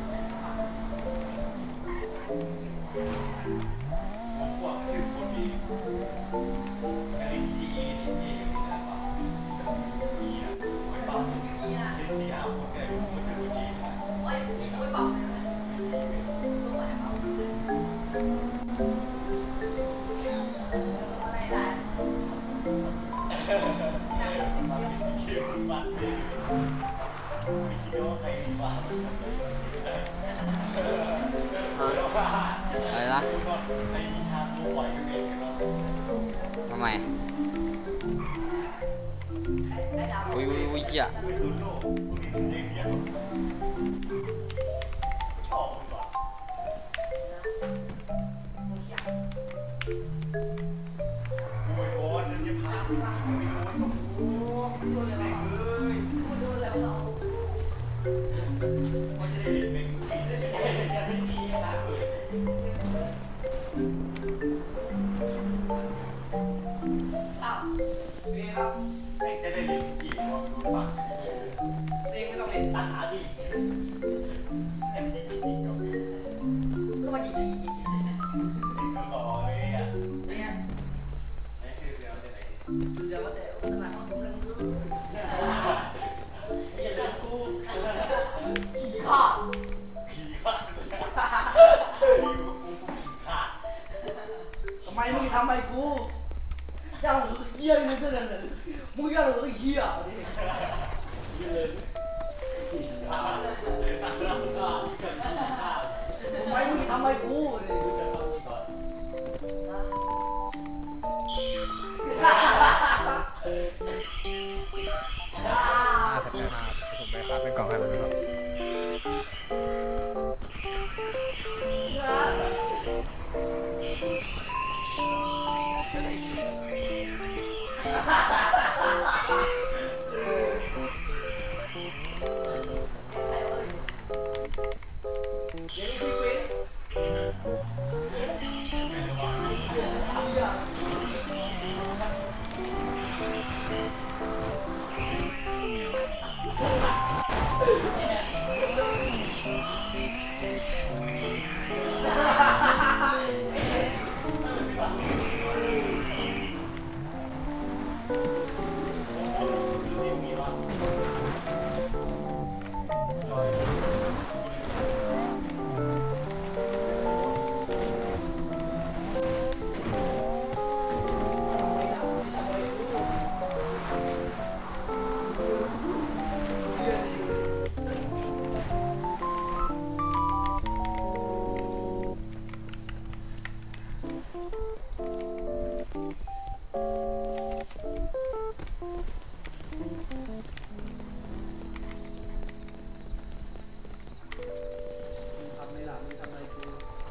ผมพวกถึงคนดีอันนี้ดีดีดีอย่างนี้นะป่ะดีนะไม่ป่ะนี่นะเจ็ดสี่ห้าคนแกอยู่คนถึงคนดีโอ้ยมีคุยบอกรู้ไหมเขาอะไรได้มันเขียวมันไม่คิดว่าใครดีบ้างอะไรนะไอ้ที่ทำรู้ไหวกันเองเนาะทำไมได้ดาวอุ้ยอุ้ยอุ้ยเหี้ยไม่รู้โลกเด็กเนี่ยชอบมันก่อนโอ้ยโอ้ยจะผ่านไม่รู้ว่าต้องโอ้ดูเลยว่าเอ้ยดูแล้วเราว่าจะได้เห็นเป็นทีได้ไหมจะไม่ดีนะเอ้ยอ้าวเรียนครับจะได้เห็นอีกว่าดูปากเซ็งไม่ต้องเรียนตัดหาดิเอ็มดีจริงๆก็ก็มาจีดีก็รอเลยอ่ะเนี่ยไม่ชื่อเสียงที่ไหนเสือว่าแต่ขนาดต้องสมเรื่องคืออย่าเลิกกูขี่ข้าผีขาดผีกูผีขาดทำไมมึงทำไมกูยังเยี่ยมึงก็เลยมึงยังเหลือเยี่ยนี่ยืนเลยผีขาดเลยตัดแล้วก็ทำไมมึงทำไมกูนี่กูจะต้องมีก่อนอ่าผมไปครับเป็นกล่องให้เลยครับเดี๋ยวนี้พี่ปิ๊ก ทำไม่หลับมึงทำอะไรกู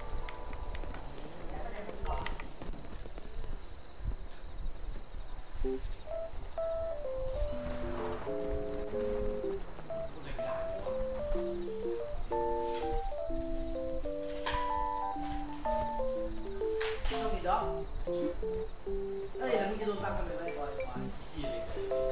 ต้องมีดอกเอ้ยแล้วมึงจะโดนตั้งทำไมไม่ปล่อยควาย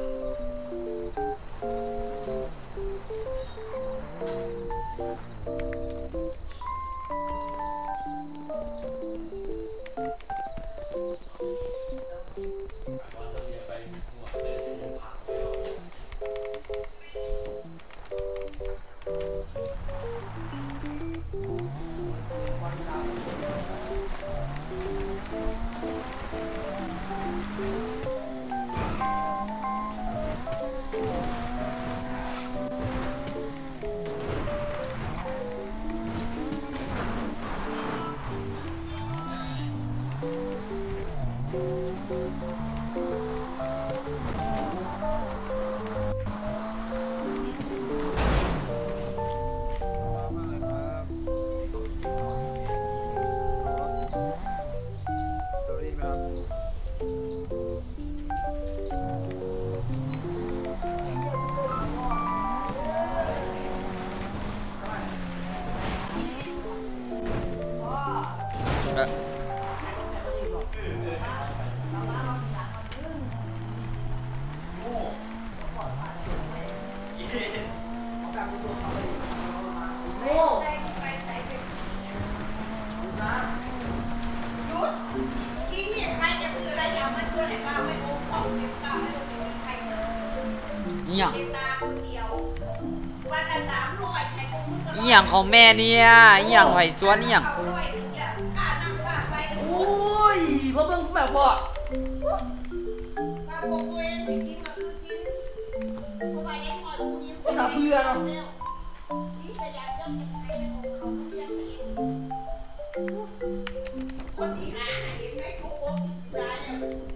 วันดาวหยังเก็บตาคนเดียววันละสามร้อยให้พวกมึงก็อีหยังของแม่เนี่ยอีหยังไผ่สวนอีหยังเอาร้อยหนึ่งเนี่ยค่านั่งค่าไปโอ้ยเพราะเบิ่งแบบว่าค่าพวกตัวเองสิกินก็คือกินเพราะว่ายังพอกูยิ้มก็ตาเบื่อเนาะนี่จะอยากจะเป็นใครของเขาเลี้ยงเองคนที่หาเห็นไหมทุกคนที่ตายเนี่ย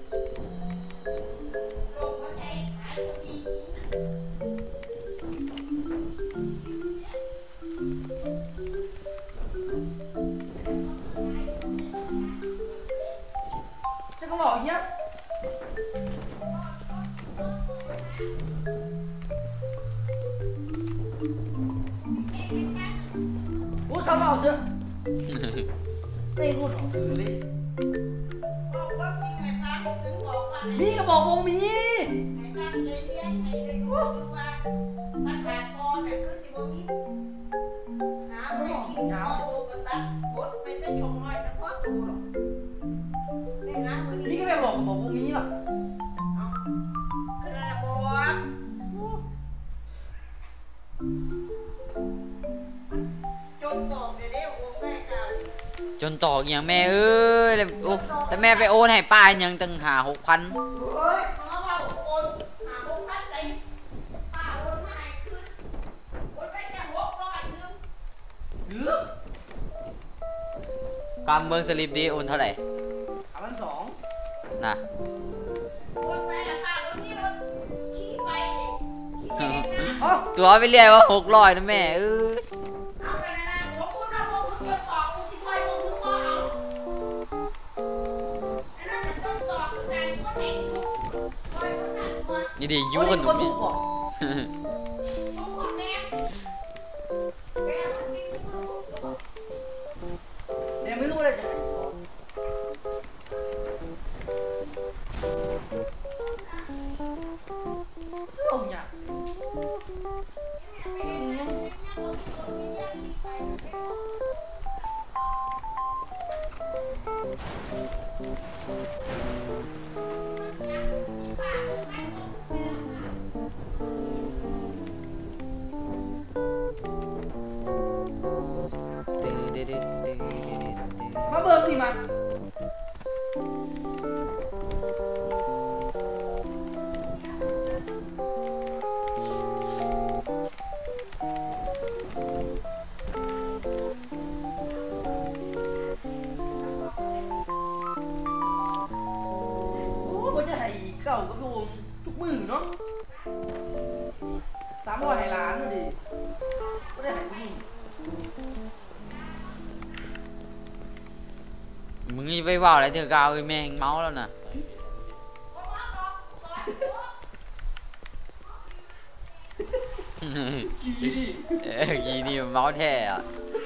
โรคหัวใจหายคนดีจริงจะก็บอกเนี้ยโอ้สาวเอาเถอะไม่พูดหรอกเลยบอกว่ามีใครฟังถึงบอกว่าให้มีก็บอกวงมีให้ตั้งใจเรียนให้ได้รู้สึกว่าถ้าขาดพอเนี่ยคือสิบ่มีหาไม่กินพอโตก็ตัดหมดไปจะชงน้อยแต่พอโตหรอกได้นะมื้อมีนี้ก็ไม่บอกบอกวงมีหรอกเอาคือนั่นน่ะบอกจนตอกเดี๋ยวเด้โอ้แม่กล่าวเลยจนตอกอหย่างแม่เอ้ยแล้วโอ้แต่แม่ไปโอนให้ป้าอหยังตั้งหาหกพันเฮ้ยเพราะว่าโอนหาหกพันใส่ป้าโอนมาให้คืนโอนไปแค่หกร้อยนึงหรือกำเบิงสลิปดีโอนเท่าไหร่สามพันสองนะโอนไปอะป้าโอนนี่รถขี่ไปนี่ขี่ไปเองนะอ๋อตัวไปเรียกว่าหกร้อยนะแม่เอ้ยเอาไปนะนะผมพูดนะผมถึงจะตอบผมสิช่วยผมถึงบ่เอาไอ้นั่นมันต้องตอบคือการคนไหนทุกข์ช่วยคนนั้นตัวนี่ดิยูกันคดูนดิถูกบอกทุกคนแม่แม่มันกินมือผมก็บอกแต่ไม่รู้อะไรจะให้สอนโอ้ยเนี่ย มาเบิ่งดิมา โอ้ก็จะให้เก่ากับโดมทุกมือเนาะสามร้อยให้ล้านดิก็ได้ให้ทุกมือมึงจะไปว่าอะไรเถอะกาวเอ้ยแม่งเมาแล้วนะเออกีนี่มันเมาแท้อะ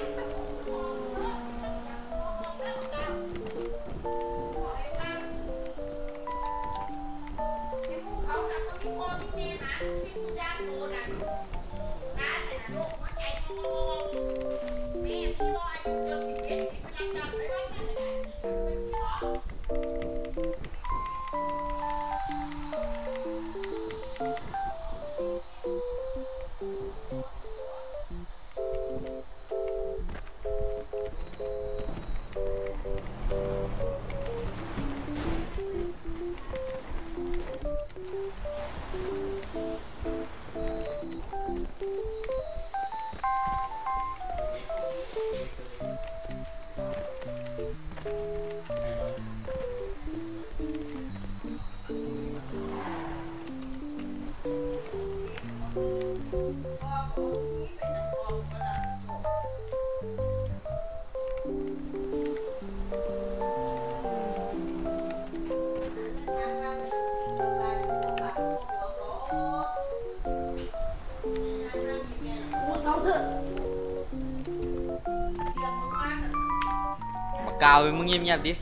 โอ้เศร้าเถอะมากาวเอ้ยมึงเงียบๆดิ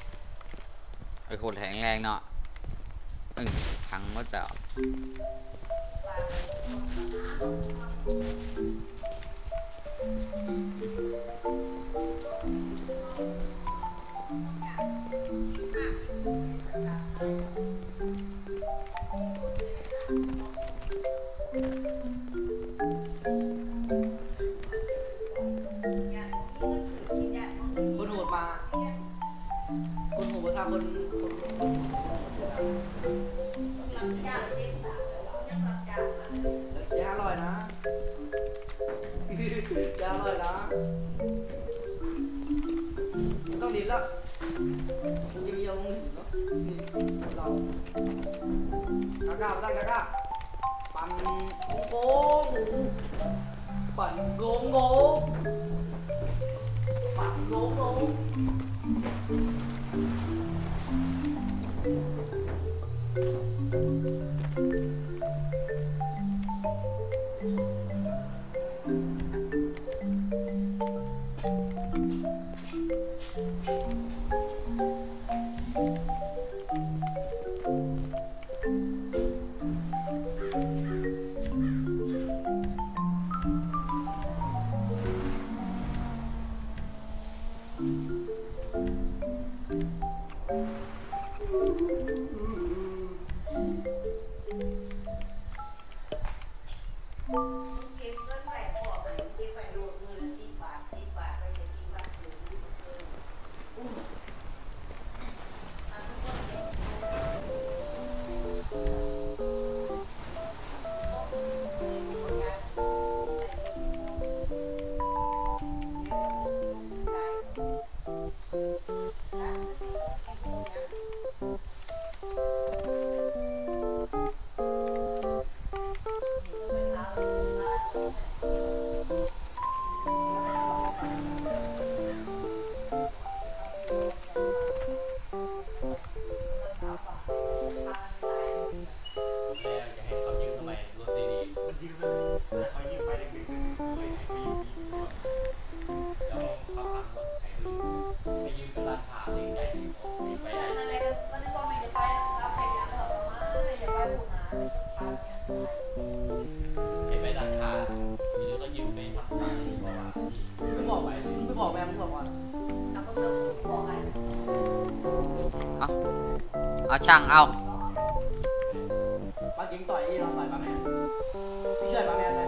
ไอ้คนแข็งแรงเนาะอืมพังหมดแล้วคนโหดมาคนโหดมาทำคนคนรับจ้างเช็คตายังรับจ้างมาเสียห้าร้อยนะเสียห้าร้อยนะต้องดิ้นแล้วยิ่งยิ่งมึงเนาะนี่เรากากาตั้งกากาปั่นโง่ปั่นโง่โง่ปั่นโง่โง่เก็บเงินไว้พอให้เก็บไว้โลดมือละสิบบาทสิบบาทไว้จะกินบัตรหรืออุ้มอ่ะทุกคนเก็บเอาช่างเอาป้ากิ้งต่อยเราต่อยป้าแมนพี่ช่วยป้าแมนไหม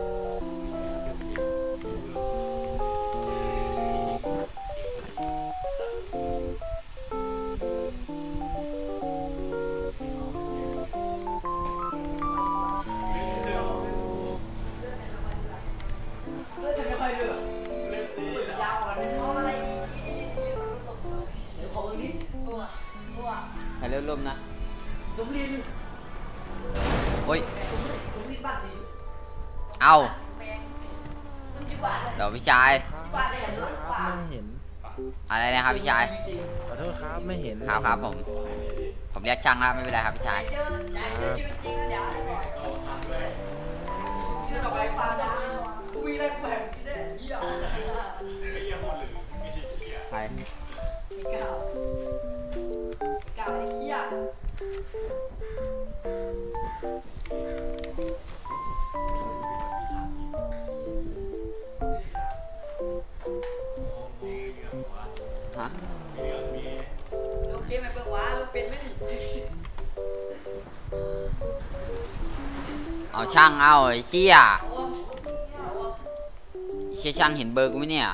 เลือดจะไม่ค่อยเลือดเลือดดียาวกว่านี้เอาอะไรดีเดี๋ยวขอเบอร์นี้ตัวตัวให้เริ่มร่มนะสมรินโอ้ยสมรินบ้านสีเอามันจะบาทเลยเดี๋ยวพี่ชายบาทเลยเหรอครับไม่เห็นอะไรนะครับพี่ชายขอโทษครับไม่เห็นครับครับผม ผมเรียกช่างแล้วไม่เป็นไรครับพี่ชายเจอใจเจอชีวิตจริงแล้วเดี๋ยวให้ก่อนเชื่อต่อไปปลาดาวกูมีอะไรกูแบ่งกินได้เยี่ยมใครเก่าเก่าไอ้เหี้ยฮะโอเคไหมเปิดว้าเราเป็นไหมนี่เอาช่างเอาไอ้เชี่ยโอ้โหไอ้เชี่ยช่างเห็นเบอร์กูไหมเนี่ย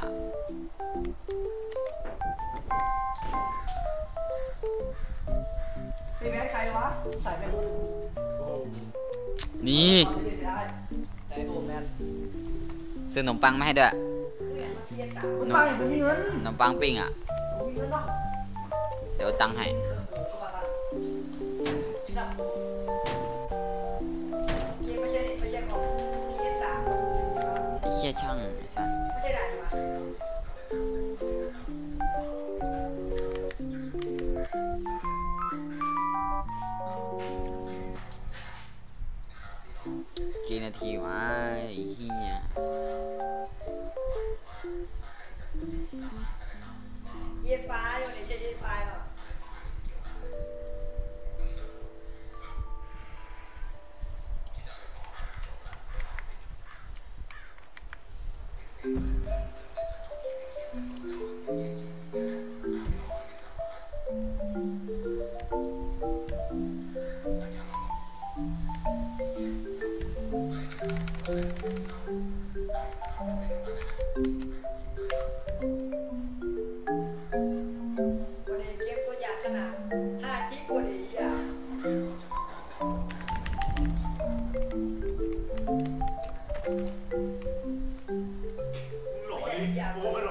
นี่แมสใครวะใส่แมสนี่ไม่ได้แต่ตัวแมสซื้อขนมปังมาให้ด้วยมันปังอย่างนี้เงินขนมปังปิ้งอ่ะมีเงินเนาะเดี๋ยวเอาตังค์ให้ไม่ใช่ไม่ใช่ของเอสสามไอ้เชี่ยช่างไอ้สัสไม่ใช่ด่านมากี่นาทีวะไอ้เหี้ยเอสไฟอยู่ในใช่เอสไฟป่ะฮ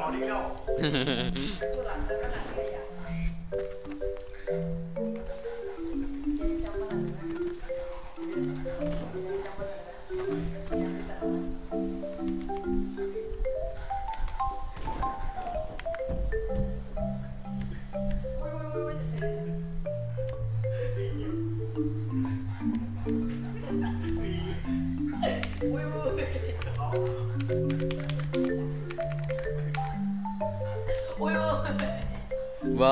ดีแล้วตัวหลังเธอก็หนักเลยอยากใส่จำมันนะว้า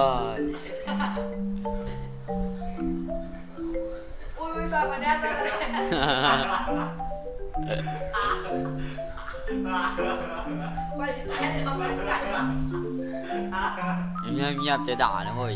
อุ้ยตามันแน่ตามันแน่ไปตายทำไมตายเงียบเงียบจะด่านะเว้ย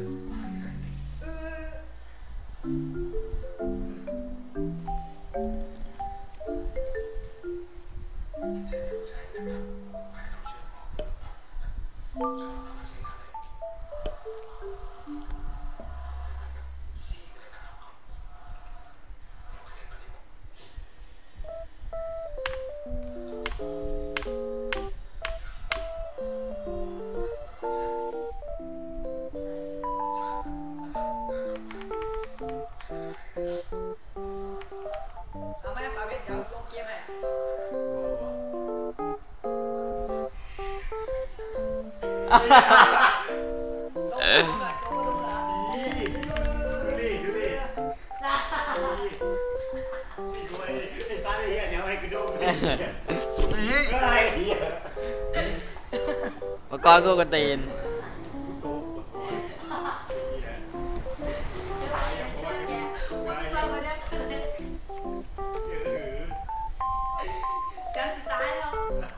เอาไหมปาเวทเดี๋ยวลงเกมไหมลงละลงละลงละดูดิดูดินี่กูไอ้ไอ้ตาไอ้เหี้ยเนี่ยไอ้กระโดดไอ้เหี้ยมากรกูกระตีนกันตายแล้ว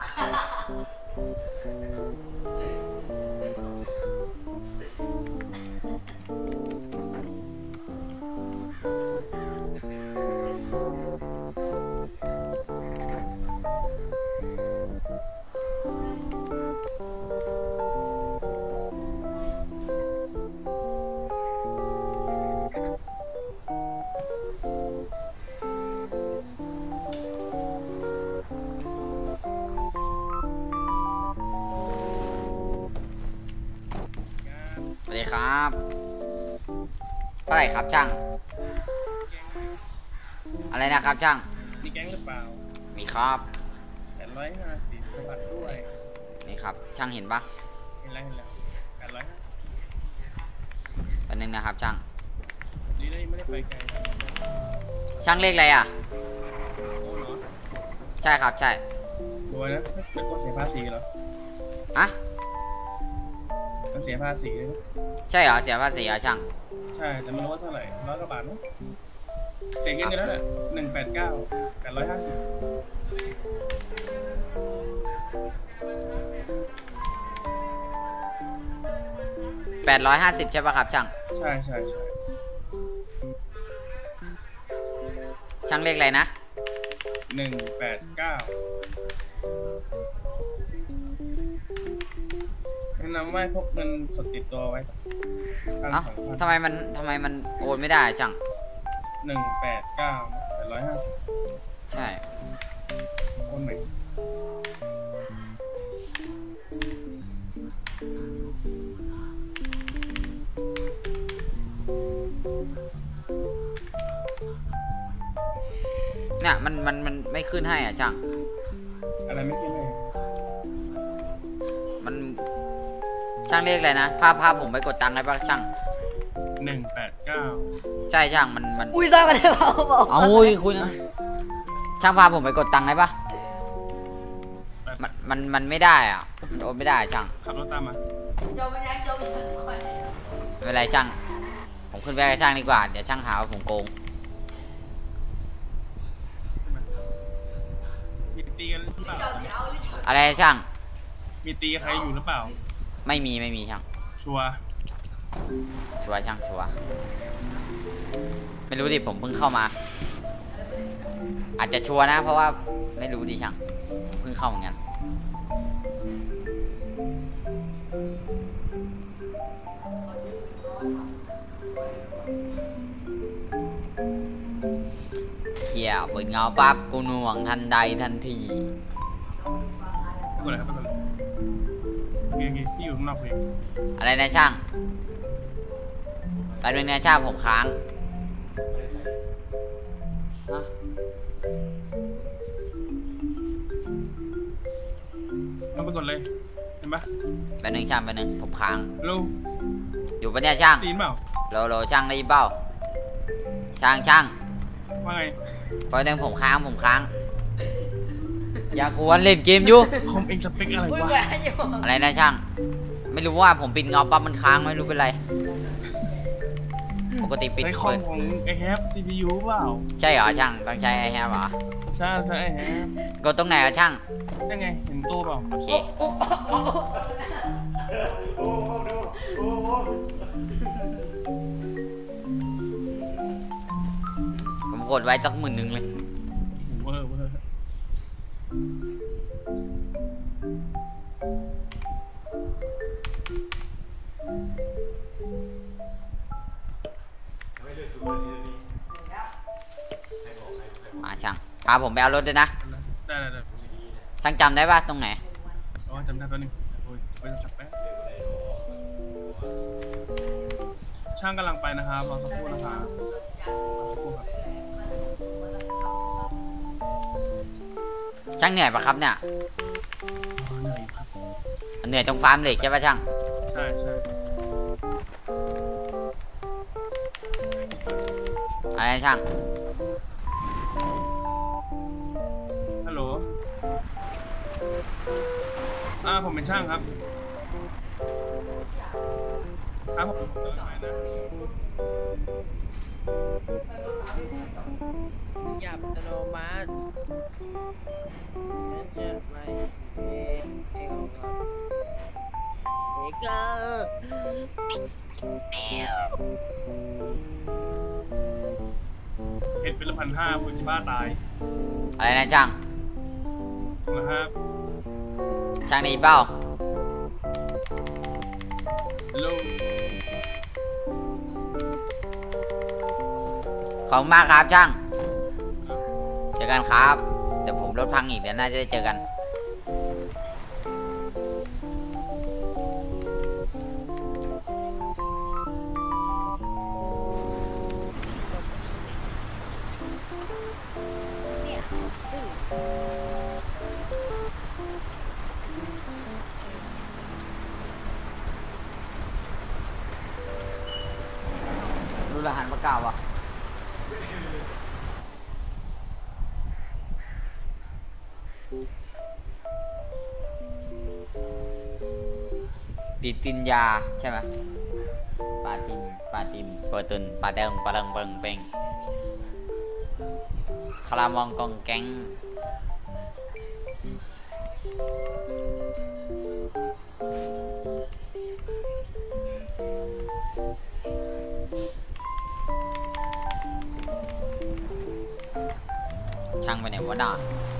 สวัสดีครับเท่าไหร่ครับช่างอะไรนะครับช่างมีแก๊งหรือเปล่ามีครับแปดร้อยห้าสิบสวัสดีด้วยนี่ครับช่างเห็นปะเห็นแล้วเห็นแล้วแปดร้อยแป๊บนึงนะครับช่างดีเลยไม่ได้ไปไกลช่างเลขอะไรอ่ะโอ้เหรอใช่ครับใช่รวยนะเป็นคนเสียภาษีเหรออะมันเสียภาษีเลยนะใช่เหรอเสียภาษีเหรอช่างใช่แต่ไม่รู้ว่าเท่าไหร่ร้อยกว่าบาทมั้งเสียเงินกันแล้วแหละหนึ่งแปดเก้าแปดร้อยห้าสิบแปดร้อยห้าสิบใช่ปะครับช่างใช่ใช่ใช่ช่างเลขอะไรนะหนึ่งแปดเก้าแนะนำว่าพกเงินสดติดตัวไว้พันเอ้าสองพันทำไมมันทำไมมันโอนไม่ได้ช่างหนึ่งแปดเก้าแปดร้อยห้าสิบใช่โอนไหมเนี่ยมันมันมันไม่ขึ้นให้อ่ะช่างอะไรไม่คิดเลยมันช่างเลขอะไรนะพาพาผมไปกดตังค์ได้ปะช่างหนึ่งแปดเก้าใช่ช่างมันมันอุ้ยตากันได้เปล่าบอกเอาอุ้ยคุณช่างพาผมไปกดตังค์ได้ปะมันมันมันไม่ได้อ่ะมันโอนไม่ได้ช่างขับรถตามมาโจมมันยังโจมมันทุกคนไม่เป็นไรช่างผมขึ้นไปกับช่างดีกว่าเดี๋ยวช่างหาว่าผมโกงมีตีกันหรือเปล่าโจมเอาเลยโจมอะไรช่างมีตีใครอยู่หรือเปล่าไม่มีไม่มีช่างชัวร์ชัวร์ช่างชัวร์ไม่รู้ดิผมเพิ่งเข้ามา อาจจะชัวร์นะ เพราะว่าไม่รู้ดิช่างเพิ่งเข้าเหมือนกันเขี่ยเปิดเงาปั๊บกูหน่วงทันใดทันทีกดอะไรครับกดอะไรเคโอเคพี่อยู่ข้างนอกเลยอะไรนะช่างแป๊บนึงนะช่างผมค้างฮะเอาไปกดเลยเห็นปะแป๊บนึงช่างแป๊บนึงผมค้างลูกอยู่ปะเนี่ยช่างได้ยินเปล่าโลโลช่างได้ยินเปล่าช่างช่างว่าไงแป๊บนึงผมค้างผมค้าง อย่ากวนเล่นเกมอยู่คอมเองสเปคอะไรอุ้ยวะแหวนอยู่อะไรนะช่าง ไม่รู้ว่าผมปิดเงาปั๊บมันค้างไม่รู้เป็นไร ปกติปิดใช้คอเปิมดของไอแฮป ซี พี ยู เปล่าใช่เหรอช่างต้องใช้ไอแฮปเหรอใช่ใช่ไอแฮปกดตรงไหนเหรอช่างยังไงเห็นตัวเปล่าโอเคโอ้โหดูโอ้โหผมกดไว้สักหมื่นหนึ่งเลยเวอร์เวอร์ไม่เลือกสูตรนี้นี่มาช่างพาผมไปเอารถด้วยนะได้ได้ได้ช่างจำได้ป่ะตรงไหนอ๋อจำได้ตัวหนึงโอ้ยไปสักแป๊บช่างกำลังไปนะครับรอสักครู่นะครับรอสักครู่ครับช่างเหนื่อยปะครับเนี่ยอ๋อเหนื่อยครับเหนื่อยตรงฟาร์มเหล็กใช่ป่ะช่างใช่ใช่อะไรนะช่างฮัลโหลอ่าผมเป็นช่างครับครับผมกำลังไปนะหยับอัตโนมัติฉันจะไม่เองเองครับเอกเกอร์เห็ดเป็นละพันห้าคุณจะบ้าตายอะไรนะช่างนะครับช่างได้ยินเปล่าฮัลโหลขอบคุณมากครับช่าง เจอกันครับ เดี๋ยวผมรถพังอีกเดี๋ยวน่าจะได้เจอกัน รู้รหัสประกาศวะติตินยาใช่ไหมปาตินปาตินเปิดตุนปาเติงปาเติงเปิงเปงคารามองกองแก๊งช่างไปไหนวะน่ะ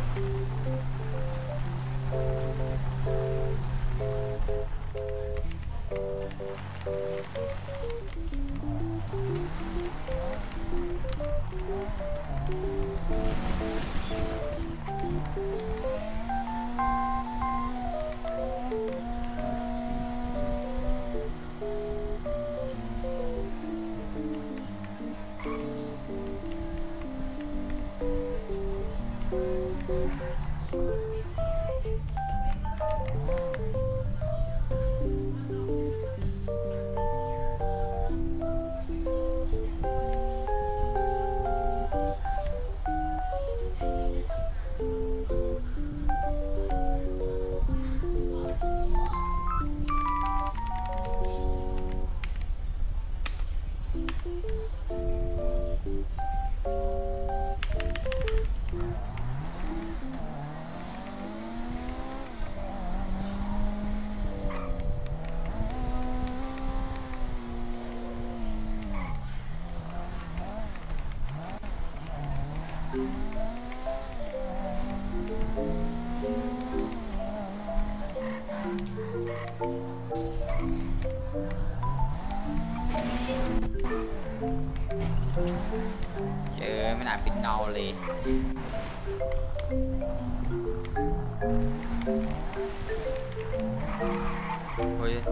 เจอไม่น่าปิดเงาเลยฮ้ย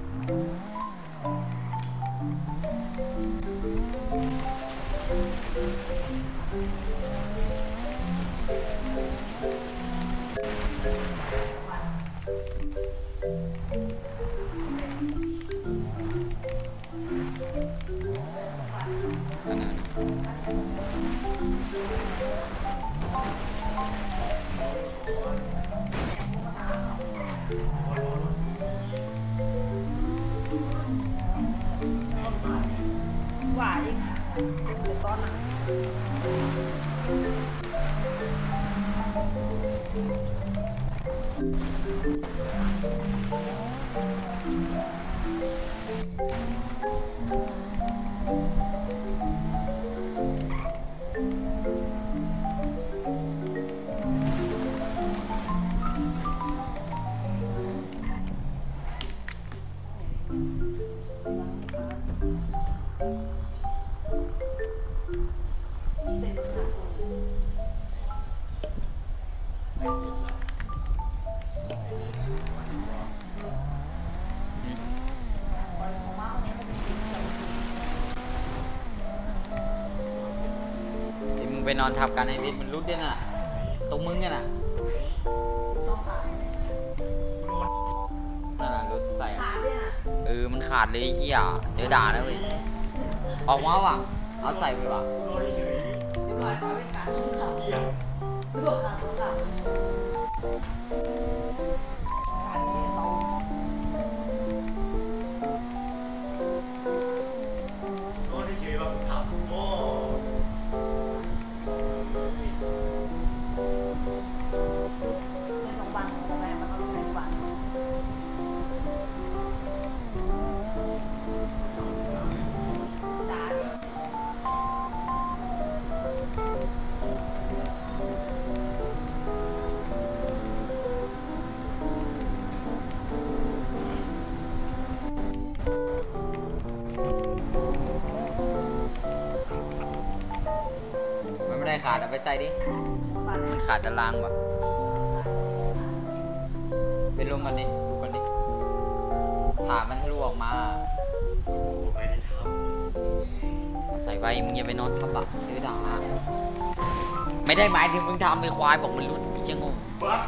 อันนั้นหวานอีกเดี๋ยวตอนน่ะไอ้มึงไปนอนทับกันไอ้วิทย์มันรุดด้วยน่ะตรงมึงเนี่ยน่ะนั่นน่ะรุดใส่อะขาดด้วยน่ะเออมันขาดเลยไอ้เหี้ยเจอด่าแล้วเว้ยออกมาว่ะเอาใส่ไปว่ะเดี๋ยวก่อนเอาไว้การขึ้นเขาไม่บอกขาดตัวขาดขาดนี่ต้องโอ้ที่เฉยว่ากูทำโอ้ไม่ต้องบังทำไมมันต้องเป็นบังด่าดิมันไม่ได้ขาดเอาไปใส่ดิมันขาดตารางว่ะเป็นลมกันดิดูกันดิขามันทะลุออกมาไม่ได้ทใส่ไว้มึงอย่าไปนอนทับอะเจอด่าไม่ได้หมายถึงมึงทำไปควายบอกมันรุดไอ้เชี่ยงงำบ้า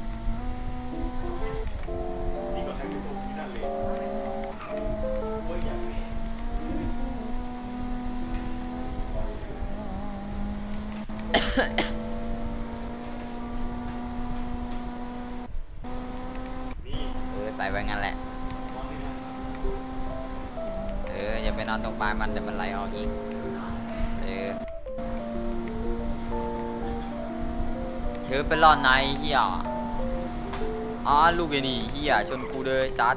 นี่ก็ใครไปส่งที่นั่นเลยโอ้ยอย่างนี้นี่เออใส่ไว้งั้นแหละมองนี่นะเอออย่าไปนอนตรงปลายมันเดี๋ยวมันไหลออกอีกเออเธอเป็นรอดในเฮียอ๋อลูกไอ้นี่เฮียชนกูเลยซัด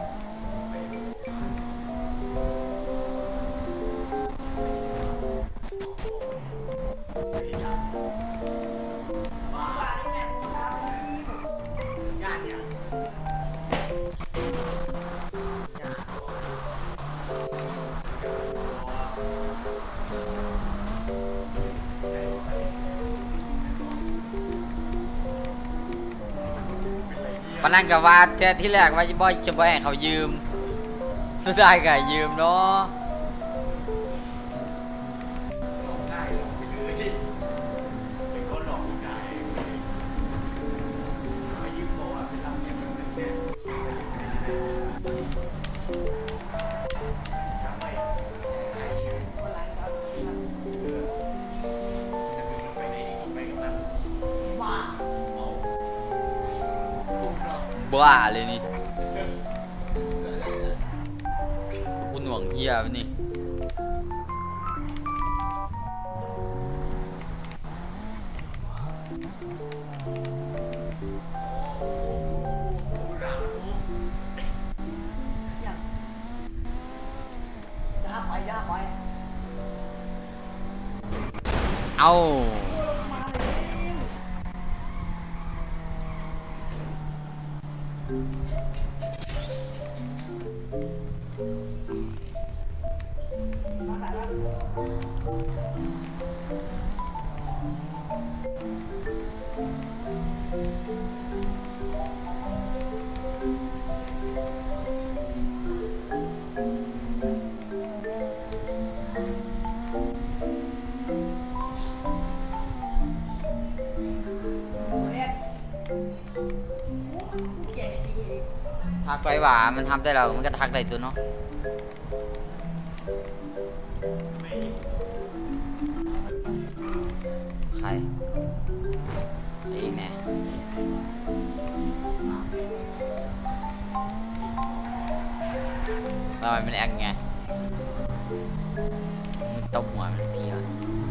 ปนั่นกับว่าแค่ที่แรกว่าจะบ่อยจะบ่อยให้เขายืมสุดท้ายก็ยืมเนาะง่ายลงไปเลยเป็นคนหลอกผู้ชายมายืมโตอ่ะเป็นลำเนี่ยเป็นเนี่ยทำไมใครยืมคนไรครับไปในไปกับนั้นบ้าเอาบ้าเลยนี่กูหน่วงเฮียปะนี่ด่าไปด่าไปเอามาเลยมาขายแล้วทักไปว่ามันทำได้แล้วมันก็ทักได้ตัวเนาะใครเองแน่ทำไมมันแอคไงมันตบหัวมันทีอ่ะ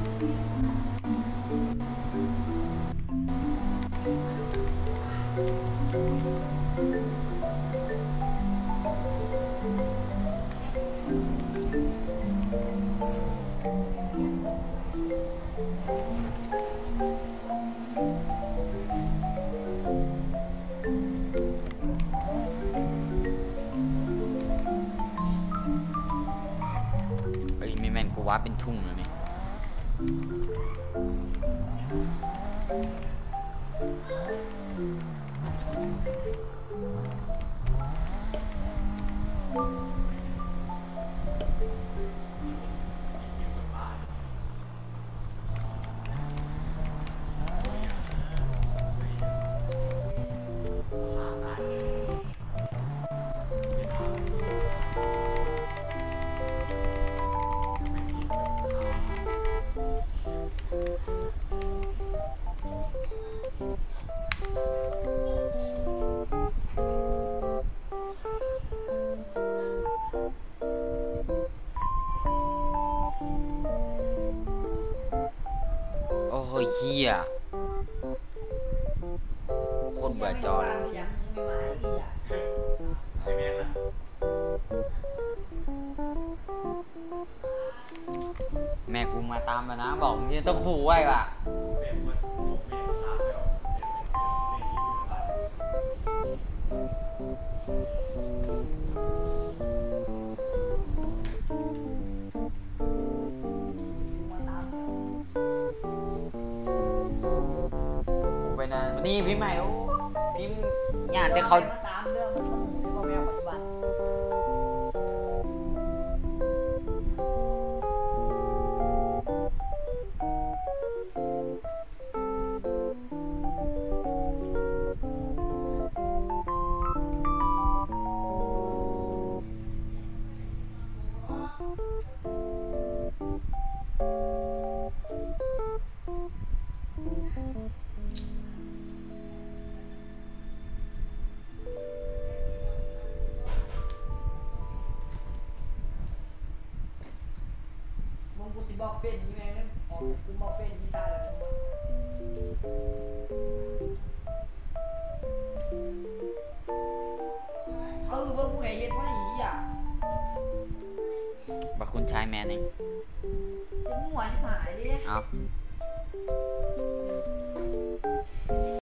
กูว่าเป็นทุ่งเลยไหมโอ้ยเฮียโคตรเบื่อจอเลยไอ้แม่งนะแม่กูมาตามมานะบอกมึงจะต้องขู่ไว้ว่ะไปนานวันนี้พี่ใหม่โอ้พี่งานแต่เขาตามเรื่องมันพ่อแม่ปัจจุบันมึงกูสิบอกเฟนยี่แม่งเนี่ยออกกูบอกเฟนยี่ตาแล้วเออว่ากูไหนเห็นว่าไหนยี่อ่ะบักคุณชายแมนเองเป็นหัวชิบหายดิเอา